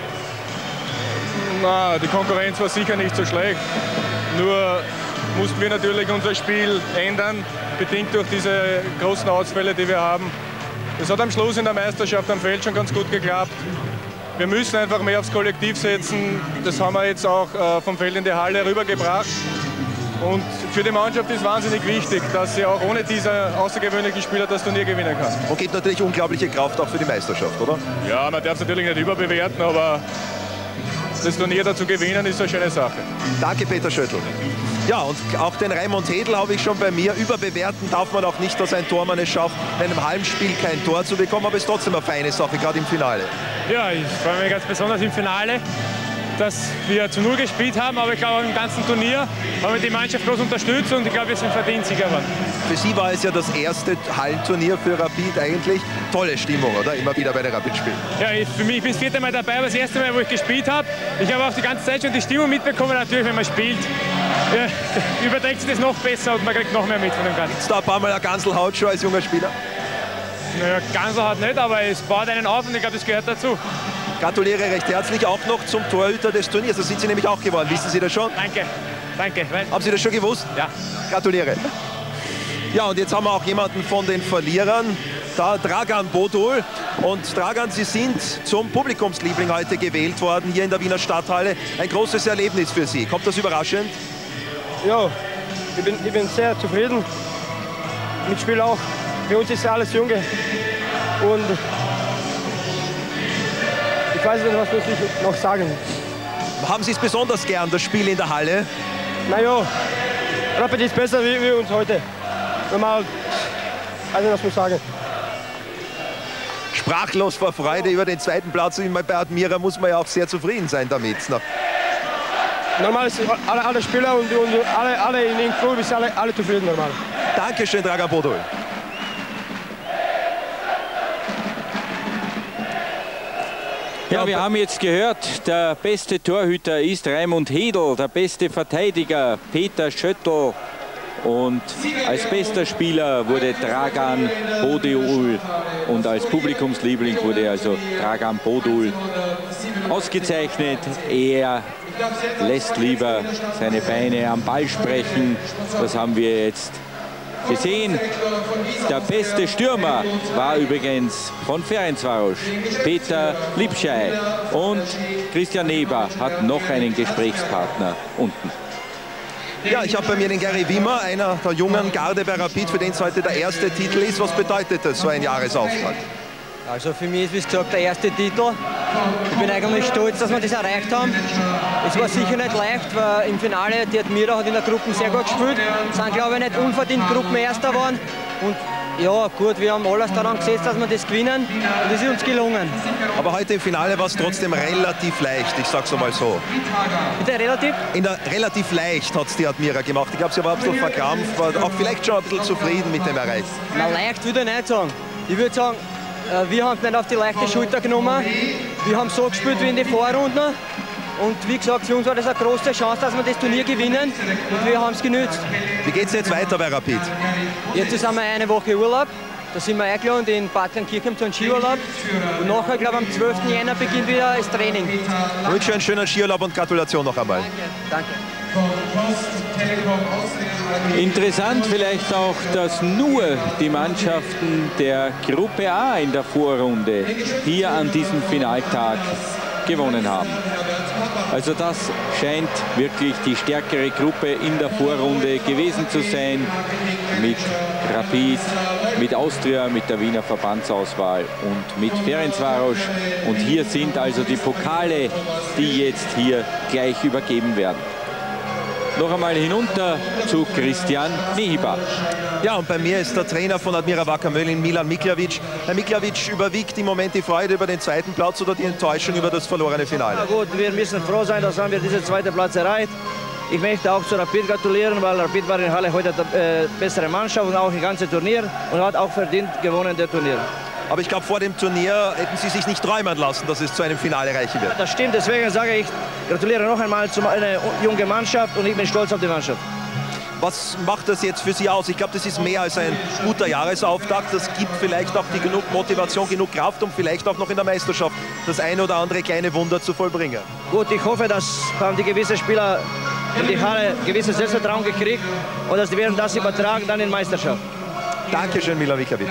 Na, die Konkurrenz war sicher nicht so schlecht. Nur mussten wir natürlich unser Spiel ändern, bedingt durch diese großen Ausfälle, die wir haben. Das hat am Schluss in der Meisterschaft am Feld schon ganz gut geklappt. Wir müssen einfach mehr aufs Kollektiv setzen. Das haben wir jetzt auch äh, vom Feld in die Halle rübergebracht. Und für die Mannschaft ist wahnsinnig wichtig, dass sie auch ohne diese außergewöhnlichen Spieler das Turnier gewinnen kann. Und gibt natürlich unglaubliche Kraft auch für die Meisterschaft, oder? Ja, man darf es natürlich nicht überbewerten, aber das Turnier dazu gewinnen ist eine schöne Sache. Danke, Peter Schöttl. Ja, und auch den Raimund Hedl habe ich schon bei mir. Überbewerten darf man auch nicht, dass ein Tormann es schafft, in einem Heimspiel kein Tor zu bekommen, aber es ist trotzdem eine feine Sache, gerade im Finale. Ja, ich freue mich ganz besonders im Finale, dass wir zu Null gespielt haben, aber ich glaube, im ganzen Turnier haben wir die Mannschaft groß unterstützt und ich glaube, wir sind verdient Sieger geworden. Für Sie war es ja das erste Hallenturnier für Rapid eigentlich. Tolle Stimmung, oder? Immer wieder bei den Rapid-Spielen. Ja, ich, für mich, ich bin das vierte Mal dabei, aber das erste Mal, wo ich gespielt habe. Ich habe auch die ganze Zeit schon die Stimmung mitbekommen, natürlich, wenn man spielt. Ja, überträgt sich das noch besser und man kriegt noch mehr mit von dem Ganzen. Gibt es da ein paar Mal eine Ganselhaut schon als junger Spieler? Naja, Ganselhaut nicht, aber es baut einen auf und ich glaube, das gehört dazu. Gratuliere recht herzlich auch noch zum Torhüter des Turniers. Das sind Sie nämlich auch geworden. Wissen Sie das schon? Danke, danke. Haben Sie das schon gewusst? Ja. Gratuliere. Ja, und jetzt haben wir auch jemanden von den Verlierern, da Dragan Bodul. Und Dragan, Sie sind zum Publikumsliebling heute gewählt worden, hier in der Wiener Stadthalle. Ein großes Erlebnis für Sie. Kommt das überraschend? Ja, ich bin, ich bin sehr zufrieden. Mit Spiel auch. Für uns ist alles Junge. Und ich weiß nicht, was muss ich noch sagen. Haben Sie es besonders gern, das Spiel in der Halle? Naja, Rapid ist besser wie, wie uns heute. Normal, also das muss ich sagen. Sprachlos vor Freude über den zweiten Platz. Bei Admira muss man ja auch sehr zufrieden sein damit. Normal ist alle, alle Spieler und, und alle, alle in den Club sind alle, alle zufrieden normal. Dankeschön, Dragan Bodul. Ja, wir haben jetzt gehört, der beste Torhüter ist Raimund Hedl, der beste Verteidiger Peter Schöttl und als bester Spieler wurde Dragan Bodul und als Publikumsliebling wurde also Dragan Bodul ausgezeichnet. Er lässt lieber seine Beine am Ball sprechen, das haben wir jetzt gesehen. Der beste Stürmer war übrigens von Ferencvaros, Peter Lipschei. Und Christian Neber hat noch einen Gesprächspartner unten. Ja, ich habe bei mir den Gary Wimmer, einer der jungen Garde bei Rapid, für den es heute der erste Titel ist. Was bedeutet das, so ein Jahresauftrag? Also für mich ist, wie gesagt, der erste Titel. Ich bin eigentlich stolz, dass wir das erreicht haben. Es war sicher nicht leicht, weil im Finale die Admira hat in der Gruppe sehr gut gespielt. Sind, glaube ich, nicht unverdient Gruppenerster geworden. Und ja, gut, wir haben alles daran gesetzt, dass wir das gewinnen. Und das ist uns gelungen. Aber heute im Finale war es trotzdem relativ leicht, ich sag's einmal so. Bitte relativ? In der, relativ leicht hat es die Admira gemacht. Ich glaube, sie war ein bisschen verkrampft, war auch vielleicht schon ein bisschen zufrieden mit dem Erreichen. Na, leicht würde ich nicht sagen. Ich würde sagen, wir haben es nicht auf die leichte Schulter genommen. Wir haben so gespielt wie in den Vorrunden. Und wie gesagt, für uns war das eine große Chance, dass wir das Turnier gewinnen. Und wir haben es genützt. Wie geht es jetzt weiter bei Rapid? Jetzt haben wir eine Woche Urlaub. Da sind wir eingeladen in Bad Kirchheim zu einem Skiurlaub. Und nachher, glaube ich, am zwölften Jänner beginnt wieder das Training. Ich wünsche einen schönen Skiurlaub und Gratulation noch einmal. Danke. Interessant vielleicht auch, dass nur die Mannschaften der Gruppe A in der Vorrunde hier an diesem Finaltag gewonnen haben. Also das scheint wirklich die stärkere Gruppe in der Vorrunde gewesen zu sein. Mit Rapid, mit Austria, mit der Wiener Verbandsauswahl und mit Ferencváros. Und hier sind also die Pokale, die jetzt hier gleich übergeben werden. Noch einmal hinunter zu Christian Nehiba. Ja, und bei mir ist der Trainer von Admira Wacker Mödling, Milan Miklavic. Herr Miklavic, überwiegt im Moment die Freude über den zweiten Platz oder die Enttäuschung über das verlorene Finale? Ja, gut, wir müssen froh sein, dass haben wir diesen zweiten Platz erreicht. Ich möchte auch zu Rapid gratulieren, weil Rapid war in Halle heute die äh, bessere Mannschaft und auch das ganze Turnier und hat auch verdient gewonnen, der Turnier. Aber ich glaube, vor dem Turnier hätten Sie sich nicht träumen lassen, dass es zu einem Finale reichen wird. Das stimmt, deswegen sage ich, gratuliere noch einmal zu einer jungen Mannschaft und ich bin stolz auf die Mannschaft. Was macht das jetzt für Sie aus? Ich glaube, das ist mehr als ein guter Jahresauftakt. Das gibt vielleicht auch die genug Motivation, genug Kraft, um vielleicht auch noch in der Meisterschaft das eine oder andere kleine Wunder zu vollbringen. Gut, ich hoffe, dass haben die gewissen Spieler in die Halle gewisses Selbstvertrauen gekriegt und dass die werden das übertragen dann in Meisterschaft. Dankeschön, Milan Miklavic.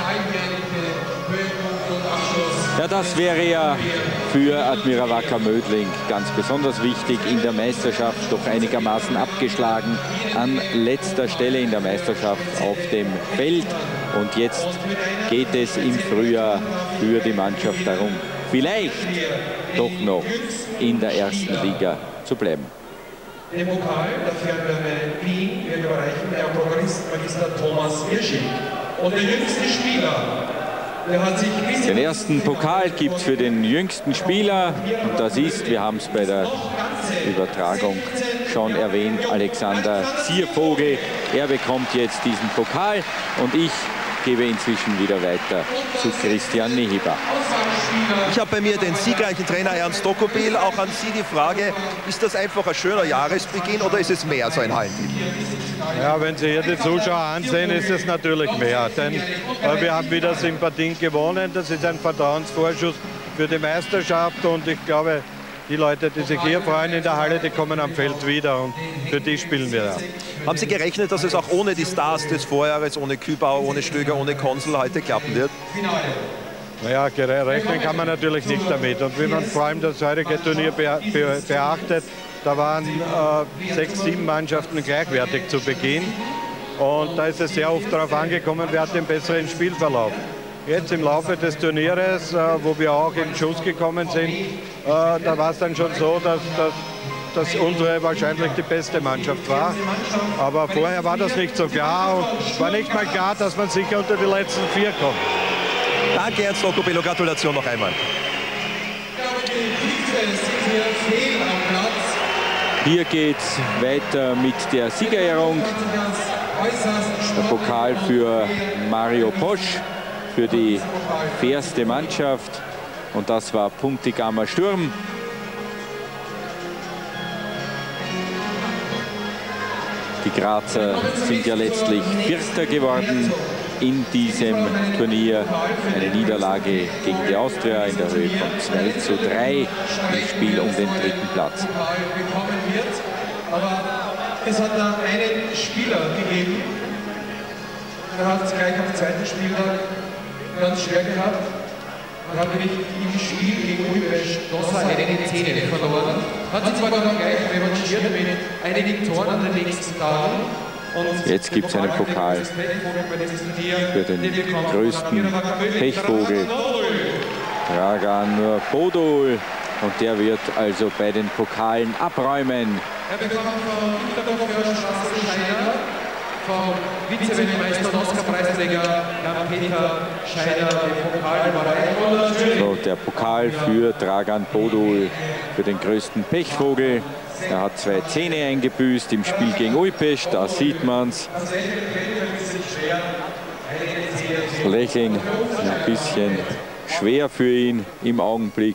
Ja, das wäre ja für Admira Wacker Mödling ganz besonders wichtig. In der Meisterschaft doch einigermaßen abgeschlagen. An letzter Stelle in der Meisterschaft auf dem Feld. Und jetzt geht es im Frühjahr für die Mannschaft darum, vielleicht doch noch in der ersten Liga zu bleiben. Den Pokal der Fernwärme Wien wird überreichen der Prokurist Magister Thomas Wirsching. Und der jüngste Spieler, der hat sich... Den ersten Pokal gibt es für den jüngsten Spieler. Und das ist, wir haben es bei der Übertragung schon erwähnt, Alexander Siervogel. Er bekommt jetzt diesen Pokal und ich gebe inzwischen wieder weiter zu Christian Nehiba. Ich habe bei mir den siegreichen Trainer Ernst Dokopil. Auch an Sie die Frage, ist das einfach ein schöner Jahresbeginn oder ist es mehr so ein Hallentitel? Ja, wenn Sie hier die Zuschauer ansehen, ist es natürlich mehr. Denn äh, wir haben wieder Sympathien gewonnen. Das ist ein Vertrauensvorschuss für die Meisterschaft und ich glaube, die Leute, die sich hier freuen in der Halle, die kommen am Feld wieder und für die spielen wir da. Haben Sie gerechnet, dass es auch ohne die Stars des Vorjahres, ohne Kübauer, ohne Stöger, ohne Konsul heute klappen wird? Naja, rechnen kann man natürlich nicht damit. Und wenn man vor allem das heutige Turnier beachtet, da waren äh, sechs, sieben Mannschaften gleichwertig zu Beginn. Und da ist es sehr oft darauf angekommen, wer hat den besseren Spielverlauf. Jetzt im Laufe des Turnieres, äh, wo wir auch in Schuss gekommen sind, äh, da war es dann schon so, dass, dass, dass unsere wahrscheinlich die beste Mannschaft war. Aber vorher war das nicht so klar und es war nicht mal klar, dass man sicher unter die letzten vier kommt. Danke, Ernst Dokopil. Gratulation noch einmal. Hier geht es weiter mit der Siegerehrung. Der Pokal für Mario Posch, für die fairste Mannschaft. Und das war Puntigamer Sturm. Die Grazer sind ja letztlich Vierter geworden in diesem Turnier. Eine Niederlage gegen die Austria in der Höhe von zwei zu drei im Spiel um den dritten Platz. Aber es hat da einen Spieler gegeben, der hat es gleich am zweiten Spieltag ganz schwer gehabt. Er hat nämlich im Spiel gegen Újpest einige Zähne verloren. Hat sich zwar dann gleich revanchiert mit einigen Toren an den nächsten Tagen. Jetzt gibt es einen Pokal für den größten Pechvogel, Dragan Bodul. Und der wird also bei den Pokalen abräumen. Er bekommt vom Scheiner, vom Vize-Weltmeister und Oscar-Preisträger Jan-Peter Scheiner den Pokal überreicht. So, der Pokal für Dragan Bodul, für den größten Pechvogel. Er hat zwei Zähne eingebüßt im Spiel gegen Újpest, da sieht man es. Das Lächeln ein bisschen schwer für ihn im Augenblick.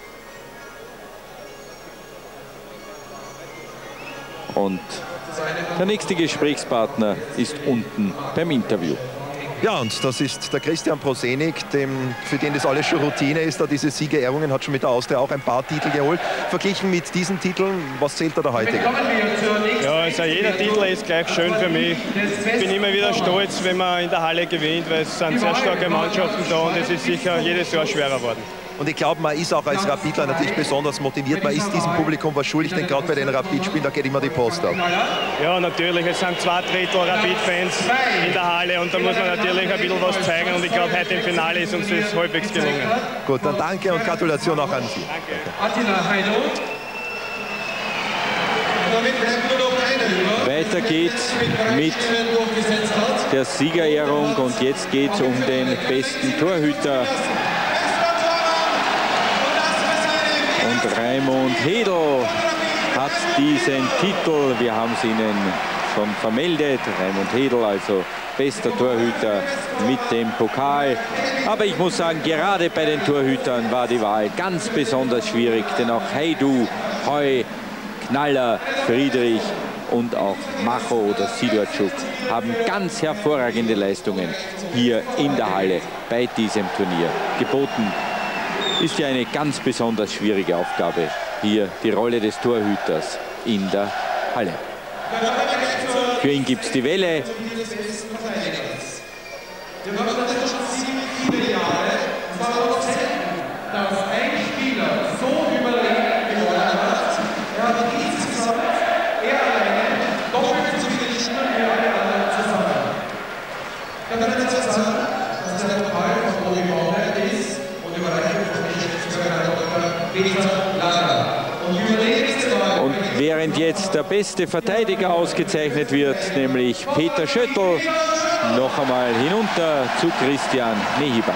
Und der nächste Gesprächspartner ist unten beim Interview. Ja, und das ist der Christian Prosenik, dem, für den das alles schon Routine ist. Da diese Siegerehrungen, hat schon mit der Austria auch ein paar Titel geholt. Verglichen mit diesen Titeln, was zählt da der heutige? Ja, also jeder Titel ist gleich schön für mich. Ich bin immer wieder stolz, wenn man in der Halle gewinnt, weil es sind sehr starke Mannschaften da und es ist sicher jedes Jahr schwerer geworden. Und ich glaube, man ist auch als Rapidler natürlich besonders motiviert. Man ist diesem Publikum was schuldig, denn gerade bei den Rapid-Spielen, da geht immer die Post ab. Ja, natürlich. Es sind zwei Drittel Rapid-Fans in der Halle und da muss man natürlich ein bisschen was zeigen. Und ich glaube, heute im Finale ist uns das halbwegs gelungen. Gut, dann danke und Gratulation auch an Sie. Danke. Attila Heidel. Damit bleibt nur noch einer über. Weiter geht's mit der Siegerehrung und jetzt geht es um den besten Torhüter. Und Raimund Hedl hat diesen Titel. Wir haben es Ihnen schon vermeldet. Raimund Hedl, also bester Torhüter mit dem Pokal. Aber ich muss sagen, gerade bei den Torhütern war die Wahl ganz besonders schwierig, denn auch Haidu, Heu, Knaller, Friedrich und auch Macho oder Sidorczuk haben ganz hervorragende Leistungen hier in der Halle bei diesem Turnier geboten. Ist ja eine ganz besonders schwierige Aufgabe, hier die Rolle des Torhüters in der Halle. Für ihn gibt es die Welle. Dass ein Spieler so überlegen gewonnen hat, er hat insgesamt, er alleine, doppelt so viele Stimmen wie alle anderen zusammen. Ich kann jetzt sagen, dass der Pokal von Bobby Bauer ist und überreicht von Geschäftsführer Doktor Peter Langer. Und während jetzt der beste Verteidiger ausgezeichnet wird, nämlich Peter Schöttl, noch einmal hinunter zu Christian Nehiba.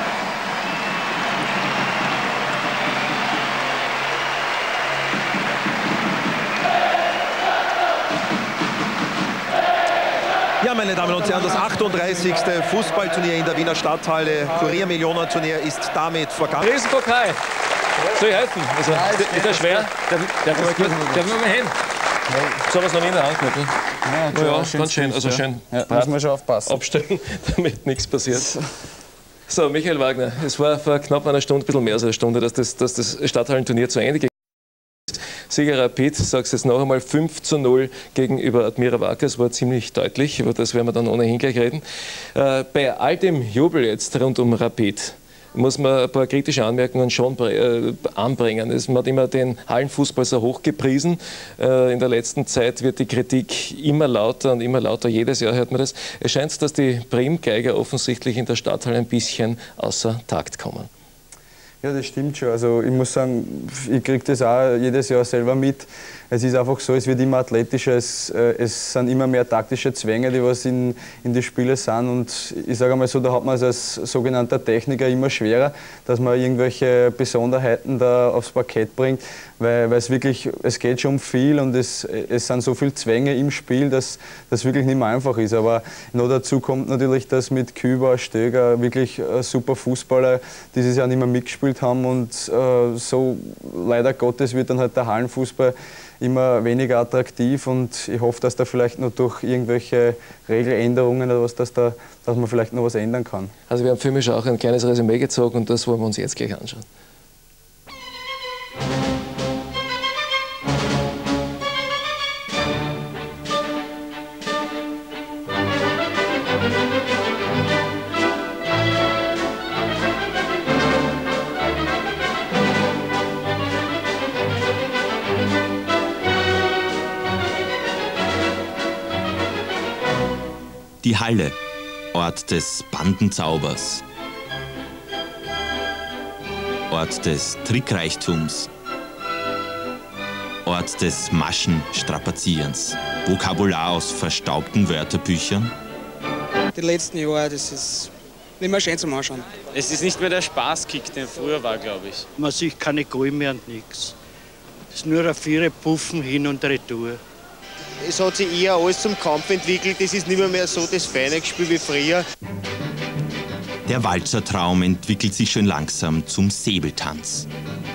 Ja, meine Damen und Herren, das achtunddreißigste Fußballturnier in der Wiener Stadthalle, Kurier-Millionenturnier, ist damit vergangen. Riesenpokal. Soll ich helfen? Also, ja, ist, ist das schwer? Darf ich mal hin? So was noch nie in der Hand gehabt, ne? Ja, klar, ja, ganz schön. Also schön. Ja, muss man schon aufpassen. Abstellen, damit nichts passiert. So, Michael Wagner, es war vor knapp einer Stunde, ein bisschen mehr als eine Stunde, dass das, dass das Stadthallenturnier zu Ende ging. Sieger Rapid, sagst du jetzt noch einmal, fünf zu null gegenüber Admira Wacker. Das war ziemlich deutlich, über das werden wir dann ohnehin gleich reden. Äh, bei all dem Jubel jetzt rund um Rapid muss man ein paar kritische Anmerkungen schon äh, anbringen. Es, man hat immer den Hallenfußball so hoch gepriesen. Äh, in der letzten Zeit wird die Kritik immer lauter und immer lauter. Jedes Jahr hört man das. Es scheint, dass die Primgeiger offensichtlich in der Stadthalle ein bisschen außer Takt kommen. Ja, das stimmt schon. Also ich muss sagen, ich kriege das auch jedes Jahr selber mit. Es ist einfach so, es wird immer athletischer, es, äh, es sind immer mehr taktische Zwänge, die was in, in die Spiele sind. Und ich sage einmal so, da hat man es als sogenannter Techniker immer schwerer, dass man irgendwelche Besonderheiten da aufs Parkett bringt, weil, weil es wirklich, es geht schon um viel und es, es sind so viele Zwänge im Spiel, dass das wirklich nicht mehr einfach ist. Aber noch dazu kommt natürlich, dass mit Küber, Stöger wirklich äh, super Fußballer dieses Jahr nicht mehr mitgespielt haben und äh, so leider Gottes wird dann halt der Hallenfußball immer weniger attraktiv und ich hoffe, dass da vielleicht noch durch irgendwelche Regeländerungen oder was, dass, da, dass man vielleicht noch was ändern kann. Also wir haben für mich auch ein kleines Resümee gezogen und das wollen wir uns jetzt gleich anschauen. Die Halle, Ort des Bandenzaubers, Ort des Trickreichtums, Ort des Maschenstrapazierens, Vokabular aus verstaubten Wörterbüchern. Die letzten Jahre, das ist nicht mehr schön zum Anschauen. Es ist nicht mehr der Spaßkick, der früher war, glaube ich. Man sieht keine Goal mehr und nichts. Es ist nur ein Viere Puffen hin und retour. Es hat sich eher alles zum Kampf entwickelt. Es ist nicht mehr, mehr so das feine Spiel wie früher. Der Walzertraum entwickelt sich schön langsam zum Säbeltanz.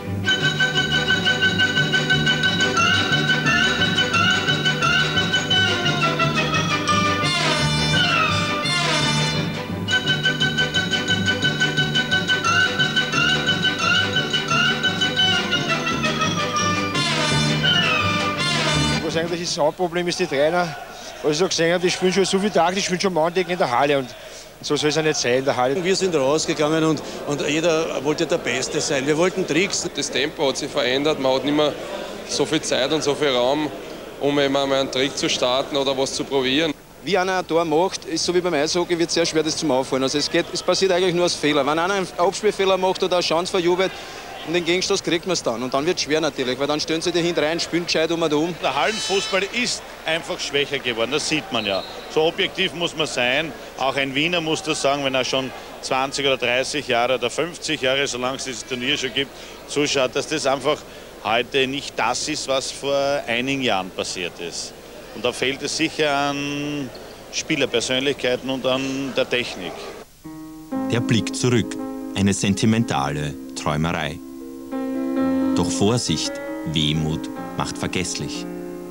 Was eigentlich das Hauptproblem ist, die Trainer. Was ich so gesehen habe, die spielen schon so viel Tag, die spielen schon Montag in der Halle. Und So soll es ja nicht sein in der Halle. Wir sind rausgegangen und, und jeder wollte der Beste sein. Wir wollten Tricks. Das Tempo hat sich verändert. Man hat nicht mehr so viel Zeit und so viel Raum, um eben einmal einen Trick zu starten oder was zu probieren. Wie einer ein Tor macht, ist so wie beim Eishockey, wird es sehr schwer, das zum Auffallen. Also es, geht, es passiert eigentlich nur aus Fehler. Wenn einer einen Abspielfehler macht oder eine Chance verjubelt, und den Gegenstoß kriegt man es dann. Und dann wird es schwer natürlich, weil dann stellen sie die hinten rein, spielen gescheit um und um. Der Hallenfußball ist einfach schwächer geworden, das sieht man ja. So objektiv muss man sein. Auch ein Wiener muss das sagen, wenn er schon zwanzig oder dreißig Jahre oder fünfzig Jahre, solange es dieses Turnier schon gibt, zuschaut, dass das einfach heute nicht das ist, was vor einigen Jahren passiert ist. Und da fehlt es sicher an Spielerpersönlichkeiten und an der Technik. Der Blick zurück, eine sentimentale Träumerei. Doch Vorsicht, Wehmut macht vergesslich.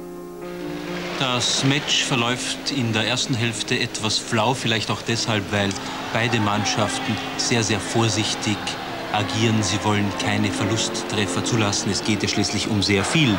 Das Match verläuft in der ersten Hälfte etwas flau, vielleicht auch deshalb, weil beide Mannschaften sehr, sehr vorsichtig agieren. Sie wollen keine Verlusttreffer zulassen. Es geht ja schließlich um sehr viel.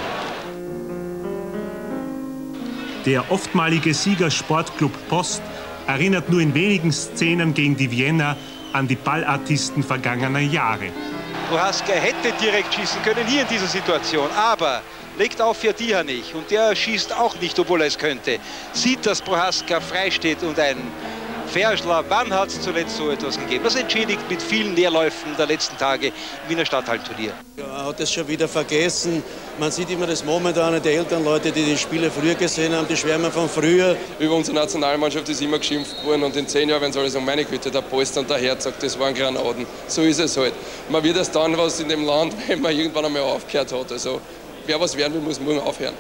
Der oftmalige Sieger Sportclub Post erinnert nur in wenigen Szenen gegen die Vienna an die Ballartisten vergangener Jahre. Prohaska hätte direkt schießen können hier in dieser Situation, aber legt auf für Dihanich und der schießt auch nicht, obwohl er es könnte. Sieht, dass Prohaska frei steht und ein Verschlag. Wann hat es zuletzt so etwas gegeben? Das entschädigt mit vielen Leerläufen der letzten Tage im Wiener Stadthallenturnier. Ja, er hat es schon wieder vergessen. Man sieht immer das Momentane, die älteren Leute, die die Spiele früher gesehen haben, die schwärmen von früher. Über unsere Nationalmannschaft ist immer geschimpft worden und in zehn Jahren werden sie alle sagen, meine Güte, der Polster und der Herzog, das waren Granaten. So ist es halt. Man wird erst dann was in dem Land, wenn man irgendwann einmal aufgehört hat. Also wer was werden will, muss morgen aufhören.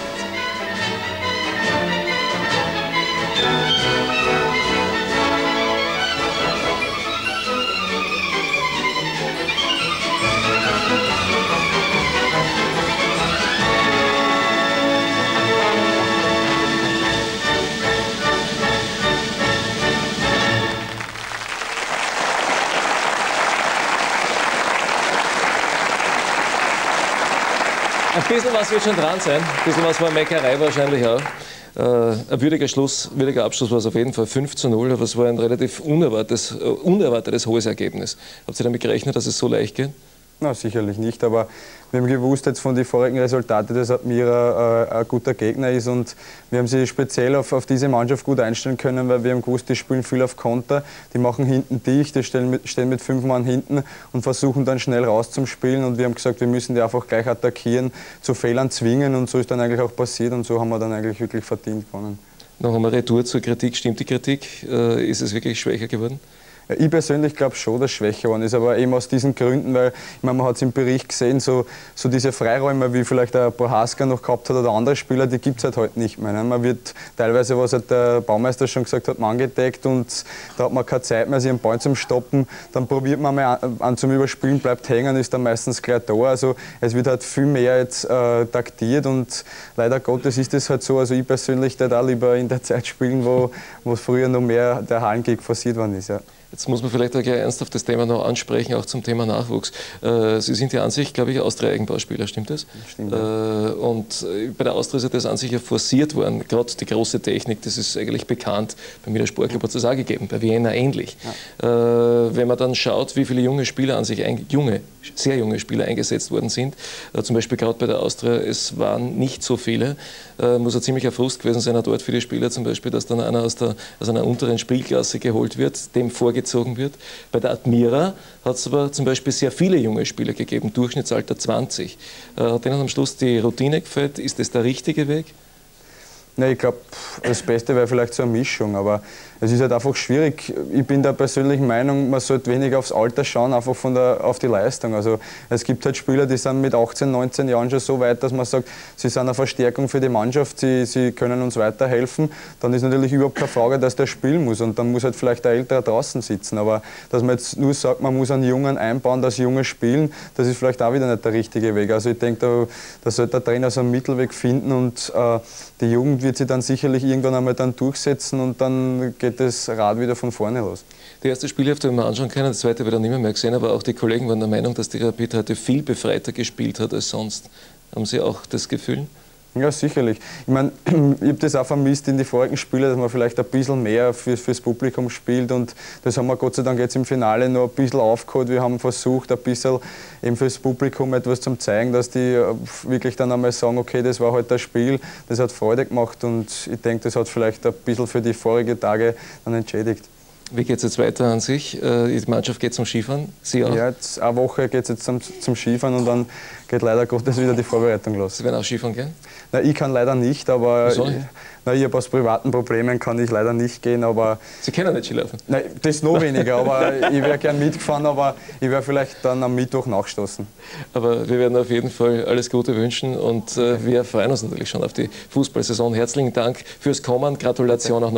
Ein bisschen was wird schon dran sein, ein bisschen was war Meckerei wahrscheinlich auch. Äh, ein würdiger Schluss, würdiger Abschluss war es auf jeden Fall fünf zu null, aber es war ein relativ unerwartetes, uh, unerwartetes hohes Ergebnis. Habt ihr damit gerechnet, dass es so leicht geht? Na, sicherlich nicht, aber wir haben gewusst jetzt von den vorigen Resultaten, dass Admira äh, ein guter Gegner ist und wir haben sie speziell auf, auf diese Mannschaft gut einstellen können, weil wir haben gewusst, die spielen viel auf Konter, die machen hinten dicht, die stehen mit, stehen mit fünf Mann hinten und versuchen dann schnell rauszuspielen und wir haben gesagt, wir müssen die einfach gleich attackieren, zu Fehlern zwingen und so ist dann eigentlich auch passiert und so haben wir dann eigentlich wirklich verdient gewonnen. Noch einmal Retour zur Kritik, stimmt die Kritik? Äh, ist es wirklich schwächer geworden? Ich persönlich glaube schon, dass es schwächer geworden ist, aber eben aus diesen Gründen, weil ich meine, man hat es im Bericht gesehen, so, so diese Freiräume, wie vielleicht der Prohaska noch gehabt hat oder andere Spieler, die gibt es halt heute nicht mehr. Ne? Man wird teilweise, was halt der Baumeister schon gesagt hat, angedeckt und da hat man keine Zeit mehr, sich einen Ball zum Stoppen. Dann probiert man mal an, an zum Überspielen, bleibt hängen, ist dann meistens gleich da. Also es wird halt viel mehr jetzt äh, taktiert und leider Gottes ist es halt so, also ich persönlich würde auch lieber in der Zeit spielen, wo, wo früher noch mehr der Hallenkick forciert worden ist. Ja. Jetzt muss man vielleicht auch gleich ernsthaft das Thema noch ansprechen, auch zum Thema Nachwuchs. Äh, Sie sind ja an sich, glaube ich, Austria-Eigenbauspieler, stimmt das? Stimmt. Äh, und bei der Austria ist ja das an sich ja forciert worden, gerade die große Technik, das ist eigentlich bekannt. Bei mir der Sportclub hat es auch gegeben, bei Vienna ähnlich. Ja. Äh, wenn man dann schaut, wie viele junge Spieler an sich, junge, sehr junge Spieler eingesetzt worden sind, äh, zum Beispiel gerade bei der Austria, es waren nicht so viele, äh, muss ein ziemlicher Frust gewesen sein, auch dort für die Spieler zum Beispiel, dass dann einer aus, der, aus einer unteren Spielklasse geholt wird, dem vorgezogen wird. Bei der Admira hat es aber zum Beispiel sehr viele junge Spieler gegeben, Durchschnittsalter zwanzig. Äh, hat denen am Schluss die Routine gefällt? Ist das der richtige Weg? Ja, ich glaube, das Beste wäre vielleicht so eine Mischung, aber es ist halt einfach schwierig. Ich bin der persönlichen Meinung, man sollte weniger aufs Alter schauen, einfach von der, auf die Leistung. Also es gibt halt Spieler, die sind mit achtzehn, neunzehn Jahren schon so weit, dass man sagt, sie sind eine Verstärkung für die Mannschaft, sie, sie können uns weiterhelfen. Dann ist natürlich überhaupt keine Frage, dass der spielen muss und dann muss halt vielleicht der Ältere draußen sitzen. Aber dass man jetzt nur sagt, man muss einen Jungen einbauen, dass Junge spielen, das ist vielleicht auch wieder nicht der richtige Weg. Also ich denke, da, da sollte der Trainer so einen Mittelweg finden und äh, die Jugend wird sich dann sicherlich irgendwann einmal dann durchsetzen und dann geht das Rad wieder von vorne los. Die erste Spielhälfte haben wir anschauen können, das zweite wird er nicht mehr, mehr gesehen, aber auch die Kollegen waren der Meinung, dass die Rapid heute viel befreiter gespielt hat als sonst. Haben Sie auch das Gefühl? Ja, sicherlich. Ich meine, ich habe das auch vermisst in die vorigen Spiele, dass man vielleicht ein bisschen mehr für, fürs Publikum spielt und das haben wir Gott sei Dank jetzt im Finale noch ein bisschen aufgeholt. Wir haben versucht, ein bisschen eben fürs Publikum etwas zu zeigen, dass die wirklich dann einmal sagen, okay, das war heute halt das Spiel, das hat Freude gemacht und ich denke, das hat vielleicht ein bisschen für die vorigen Tage dann entschädigt. Wie geht es jetzt weiter an sich? Die Mannschaft geht zum Skifahren, Sie auch? Ja, jetzt eine Woche geht es jetzt zum, zum Skifahren und dann geht leider Gottes wieder die Vorbereitung los. Sie werden auch Skifahren gehen? Na, ich kann leider nicht, aber Wieso? ich, na, ich habe aus privaten Problemen kann ich leider nicht gehen. Aber Sie können nicht Skilaufen? Nein, das noch weniger, aber ich wäre gern mitgefahren, aber ich werde vielleicht dann am Mittwoch nachstoßen. Aber wir werden auf jeden Fall alles Gute wünschen und äh, wir freuen uns natürlich schon auf die Fußballsaison. Herzlichen Dank fürs Kommen, Gratulation auch noch.